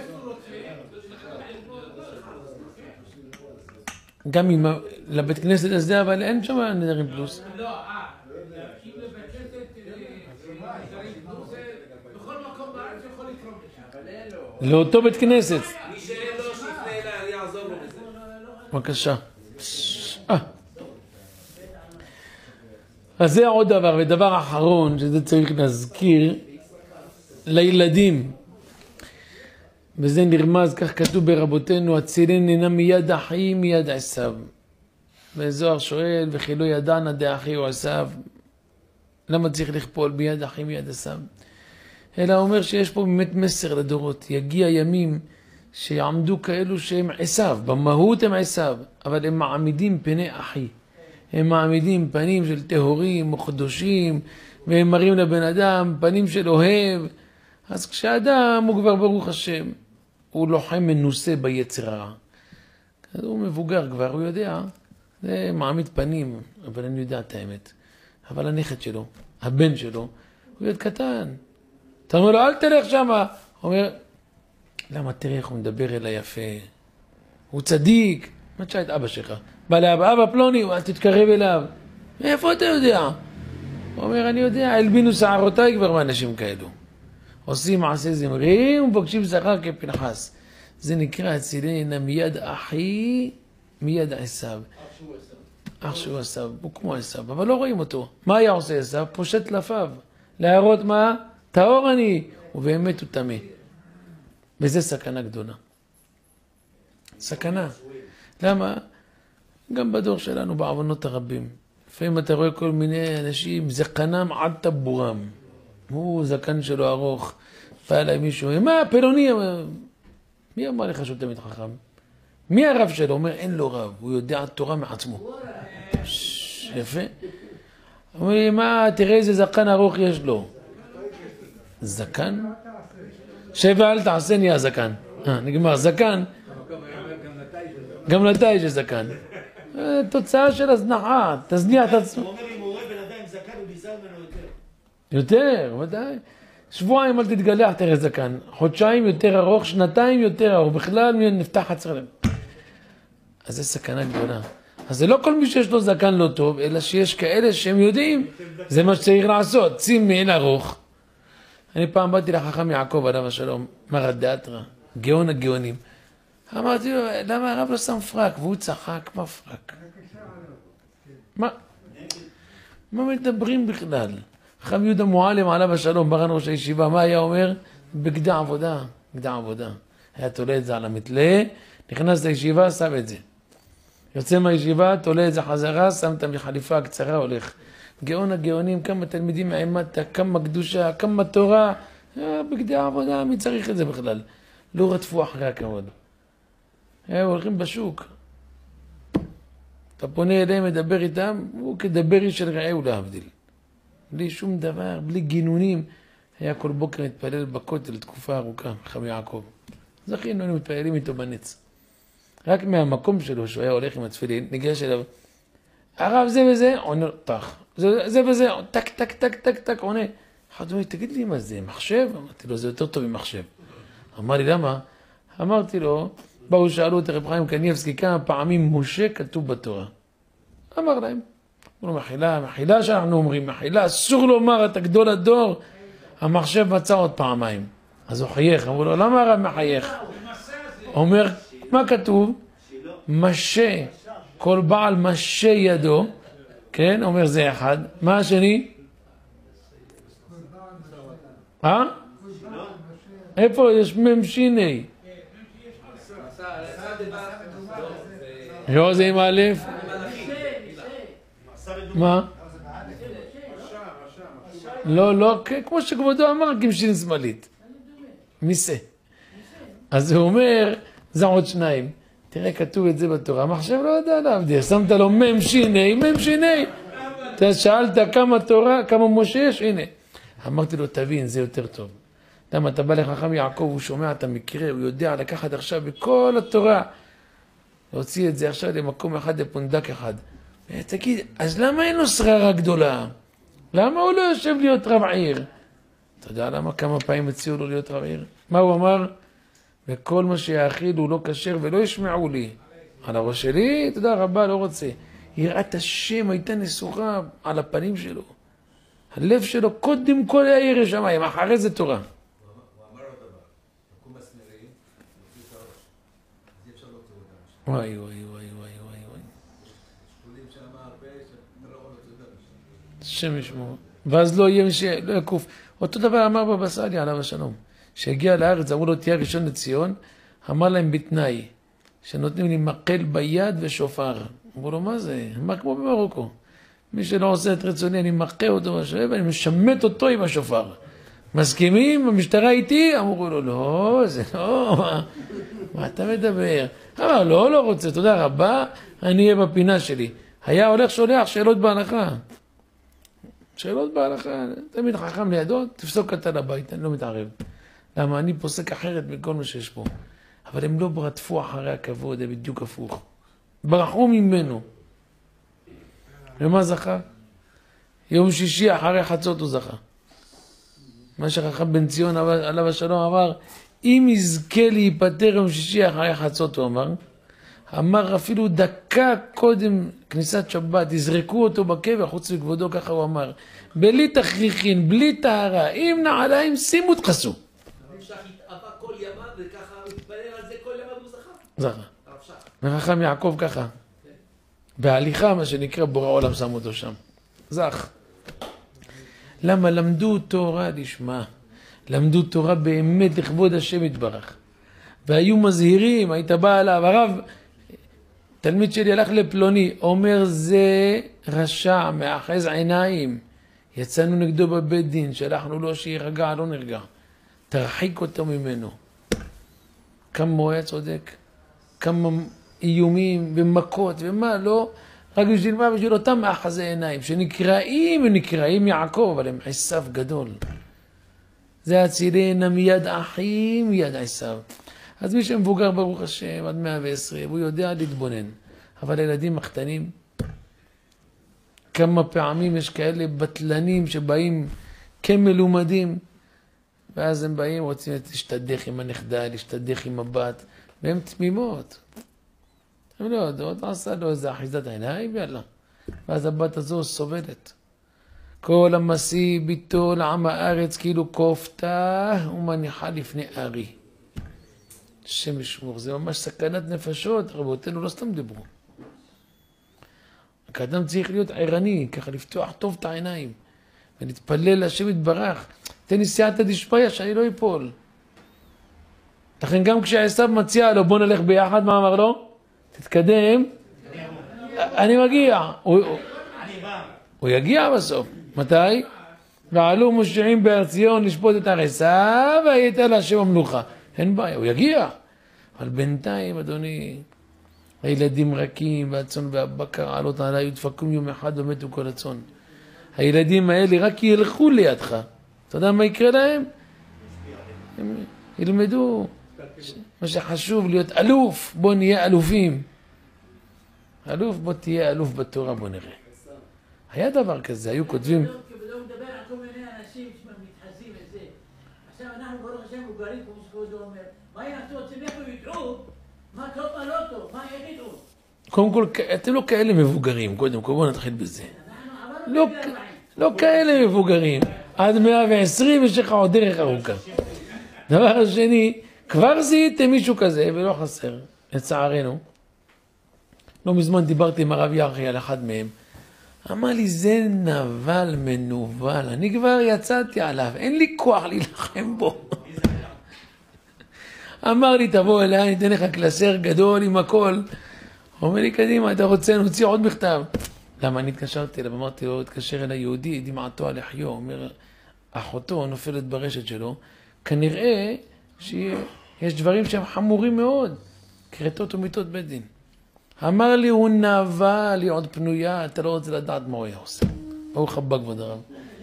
גם אם לבית כנסת הזה, אבל אין שם נזרים פלוס. לא, אם לבית כנסת נזרים פלוס, בכל מקום בארץ יכול לקרוא בשם. לאותו בית כנסת. מי שאין לו שיפנה אליי, אני אעזור לו בזה. בבקשה. אז זה עוד דבר, ודבר אחרון, שזה צריך להזכיר, לילדים. וזה נרמז, כך כתוב ברבותינו, הצילן אינם מיד אחי מיד עשיו. וזוהר שואל, וכי לא ידענה דאחי או עשיו, למה צריך לכפול מיד אחי מיד עשיו? אלא אומר שיש פה באמת מסר לדורות. יגיע ימים שיעמדו כאלו שהם עשיו, במהות הם עשיו, אבל הם מעמידים פני אחי. הם מעמידים פנים של טהורים או קדושים, והם מראים לבן אדם פנים של אוהב. אז כשאדם הוא כבר ברוך השם, הוא לוחם מנוסה ביצר הרע. הוא מבוגר כבר, הוא יודע, זה מעמיד פנים, אבל אני יודע את האמת. אבל הנכד שלו, הבן שלו, הוא ילד קטן. אתה אומר לו, אל תלך שם. הוא אומר, למה תראה איך הוא מדבר אליי יפה? הוא צדיק. מה תשאל את אבא שלך? בא לאבא, אבא פלוני, אל תתקרב אליו. מאיפה אתה יודע? הוא אומר, אני יודע, הלבינו שערותיי כבר מאנשים כאלו. עושים מעשה זמרי ומבקשים שכר כפנחס. זה נקרא הצילנה מיד אחי, מיד עשיו. אח שהוא עשיו, הוא כמו עשיו, אבל לא רואים אותו. מה היה עושה עשיו? פושט טלפיו. להראות מה? טהור אני, ובאמת הוא טמא. וזה סכנה גדולה. סכנה. למה? גם בדור שלנו, בעוונות הרבים. לפעמים אתה רואה כל מיני אנשים, זקנם עד טבורם. הוא זקן שלו ארוך. בא אליי מישהו, מה, פלוני? מי אמר לך שהוא תמיד חכם? מי הרב שלו? הוא אומר, אין לו רב. הוא יודע תורה מעצמו. יפה. הוא אומר, מה, תראה איזה זקן ארוך יש לו. זקן? שב ואל תעשה נהיה זקן. נגמר, זקן. גם לתאי יש זקן. תוצאה של הזנחה, תזניח את עצמו. הוא אומר, אם הוא רואה בן אדם עם זקן, הוא ביזר ממנו יותר. יותר, ודאי. שבועיים אל תתגלח, תראה זקן. חודשיים יותר ארוך, שנתיים יותר ארוך. בכלל נפתח חצר לב. אז זה סכנה גדולה. אז זה לא כל מי שיש לו זקן לא טוב, אלא שיש כאלה שהם יודעים, זה מה שצריך לעשות. שים מעיל ארוך. אני פעם באתי לחכם יעקב, עליו השלום, מרד דאתרא, גאון הגאונים. אמרתי לו, למה הרב לא שם פרק? והוא צחק, מה פרק? מה מדברים בכלל? חכם יהודה מועלם עליו השלום, ברן ראש הישיבה, מה היה אומר? בגדי עבודה, בגדי עבודה. היה תולה את זה על המתלה, נכנס לישיבה, שם את זה. יוצא מהישיבה, תולה את זה חזרה, שם את החליפה הקצרה, הולך. גאון הגאונים, כמה תלמידים העמדת, כמה קדושה, כמה תורה, בגדי העבודה, מי צריך את זה בכלל? לא רדפו אחרי הכבוד. הולכים בשוק. אתה פונה אליהם, מדבר איתם, הוא כדבר איש של רעהו להבדיל. בלי שום דבר, בלי גינונים. היה כל בוקר מתפלל בכותל תקופה ארוכה, חכם יעקב. זכינו, היינו מתפללים איתו בנץ. רק מהמקום שלו, שהוא היה הולך עם התפילין, ניגש אליו, הרב זה וזה, עונה, טח. זה וזה, טק, טק, טק, טק, טק, עונה. אחד אומר, תגיד לי מה זה, מחשב? אמרתי לו, זה יותר טוב ממחשב. אמר לי, למה? אמרתי לו, באו שאלו את רב חיים קניבסקי כמה פעמים משה כתוב בתורה. אמר להם, אמרו, מחילה שאנחנו אומרים, מחילה, אסור לומר, אתה גדול הדור, המחשב מצא עוד פעמיים. אז הוא חייך, אמרו לו, למה הרב מחייך? אומר, מה כתוב? משה, כל בעל משה ידו, כן, אומר זה אחד. מה השני? איפה יש ממשיני? לא, זה עם א'. מה? לא, כמו שכבודו אמר, כמשין שמאלית. מיסה. אז הוא אומר, זה עוד שניים. תראה, כתוב את זה בתורה. המחשב לא יודע להבדיל. שמת לו ממשיני. אתה שאלת כמה תורה, כמה משה יש? הנה. אמרתי לו, תבין, זה יותר טוב. למה אתה בא לחכם יעקב, הוא שומע את המקרה, הוא יודע לקחת עכשיו בכל התורה, להוציא את זה עכשיו למקום אחד, לפונדק אחד. תגיד, אז למה אין לו שררה גדולה? למה הוא לא יושב להיות רב עיר? אתה יודע למה כמה פעמים הציעו לו להיות רב עיר? מה הוא אמר? וכל מה שיאכיל הוא לא כשר ולא ישמעו לי. על הראש שלי, תודה רבה, לא רוצה. יראת השם הייתה נסוכה על הפנים שלו. הלב שלו קודם כל היה ירא שמיים, אחרי זה תורה. וואי. השם ישמור. ואז לא יהיה, לא יקוף. אותו דבר אמר בבא סאלי עליו השלום. שהגיע לארץ, אמרו לו תהיה ראשון לציון, אמר להם בתנאי, שנותנים לי מקל ביד ושופר. אמרו לו מה זה? אמר כמו במרוקו. מי שלא עושה את רצוני, אני מכה אותו בשואב, ואני משמט אותו עם השופר. מסכימים? המשטרה איתי? אמרו לו, לא, זה לא, מה אתה מדבר? אמר, לא רוצה, תודה רבה, אני אהיה בפינה שלי. היה הולך שולח שאלות בהלכה. שאלות בהלכה, תמיד חכם לידו, תפסוק קטן לבית, אני לא מתערב. למה? אני פוסק אחרת מכל מה שיש פה. אבל הם לא ברדפו אחרי הכבוד, זה בדיוק הפוך. ברחו ממנו. ומה זכה? יום שישי אחרי חצות הוא זכה. מה שחכם בן ציון עליו השלום אמר, אם יזכה להיפטר יום שישי אחרי חצות, הוא אמר אפילו דקה קודם כניסת שבת, יזרקו אותו בקבר, חוץ לכבודו, ככה הוא אמר. בלי תכריכין, בלי טהרה, עם נעליים, שימו תחסו. המשך התאווה כל ימיו, וככה הוא התפלל על זה כל ימיו הוא זכה. זכה. וחכם יעקב ככה. בהליכה, מה שנקרא בורא עולם שם אותו שם. זך. למה? למדו תורה לשמה. למדו תורה באמת לכבוד השם יתברך. והיו מזהירים, היית בא עליו, הרב, תלמיד שלי הלך לפלוני, אומר זה רשע, מאחז עיניים. יצאנו נגדו בבית דין, שלחנו לו שירגע, לא נרגע. תרחיק אותו ממנו. כמה הוא היה צודק, כמה איומים ומכות ומה לא, רק בשביל מה? בשביל אותם מאחזי עיניים, שנקראים יעקב, אבל הם עשיו גדול. זה הצילנה מיד אחים, מיד עשיו. אז מי שמבוגר ברוך השם עד 120, הוא יודע להתבונן. אבל הילדים הקטנים, כמה פעמים יש כאלה בטלנים שבאים כמלומדים, ואז הם באים, רוצים להשתדך עם הנכדה, להשתדך עם הבת, והם תמימות. הם לא יודעות, עשה לו איזה אחיזת עיניים, יאללה. ואז הבת הזו סובלת. כל המסי ביתו לעם הארץ כאילו כופתה ומניחה לפני ארי. השם ישמור, זה ממש סכנת נפשות, רבותינו לא סתם דיברו. האדם צריך להיות ערני, ככה לפתוח טוב את העיניים, ולהתפלל להשם יתברך. תן לי סייעתא דשמיא שאני לא אפול. לכן גם כשעשיו מציע לו, בוא נלך ביחד, מה אמר לו? תתקדם. אני מגיע. הוא יגיע בסוף. מתי? ועלו מושעים באר ציון לשפוט את עשיו, והייתה להשם המלוכה. אין בעיה, הוא יגיע. אבל בינתיים, אדוני, הילדים רכים, והצאן והבקר עלות עליי, ודפקום יום אחד ומתו כל הצאן. הילדים האלה רק ילכו לידך. אתה יודע מה יקרה להם? הם ילמדו. מה שחשוב להיות אלוף, בוא נהיה אלופים. אלוף, בוא תהיה אלוף בתורה, בוא נראה. היה דבר כזה, היו כותבים... לא מדבר על כל מיני אנשים שמתחזים את זה. עכשיו אנחנו ברוך השם מבוגרים, כמו שכבודו אומר, מה יעשו? אתם איפה ידעו? מה טוב, מה לא טוב? מה יגידו? קודם כל, אתם לא כאלה מבוגרים, קודם כל, בואו נתחיל בזה. לא כאלה מבוגרים. עד 120 יש לך עוד דרך ארוכה. דבר השני, כבר זיהיתם מישהו כזה, ולא חסר, לצערנו. לא מזמן דיברתי עם הרב יחי על אחד מהם. אמר לי, זה נבל מנובל, אני כבר יצאתי עליו, אין לי כוח להילחם בו. אמר לי, תבוא אליי, אני אתן לך קלסר גדול עם הכל. הוא אומר לי, קדימה, אתה רוצה, נוציא עוד מכתב. למה אני התקשרתי אליו, אמרתי לו, התקשר אליי יהודי, דמעתו על יחיו, אומר, אחותו נופלת ברשת שלו, כנראה שיש דברים שהם חמורים מאוד, כרתות ומיתות בית דין. אמר לי, הוא נבל, היא עוד פנויה, אתה לא רוצה לדעת מה הוא היה עושה. ברוך הבא כבוד הרב.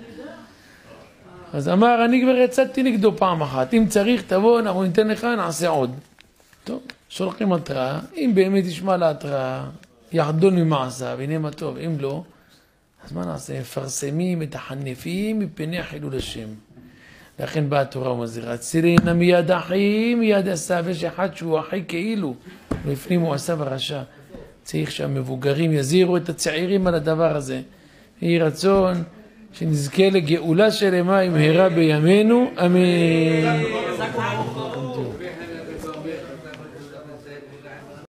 אז אמר, אני כבר יצאתי נגדו פעם אחת, אם צריך תבוא, אנחנו ניתן לך, נעשה עוד. טוב, שולחים התראה, אם באמת ישמע להתראה, יחדול ממעשיו, הנה מה טוב, אם לא, אז מה נעשה? מפרסמים את החנפים מפני חילול השם. לכן באה התורה ומזהירה, צירנה מיד אחי, מיד עשיו, יש אחד שהוא אחי כאילו, ולפנים הוא עשיו הרשע. צריך שהמבוגרים יזהירו את הצעירים על הדבר הזה. יהי רצון שנזכה לגאולה שלמה במהרה בימינו, אמן.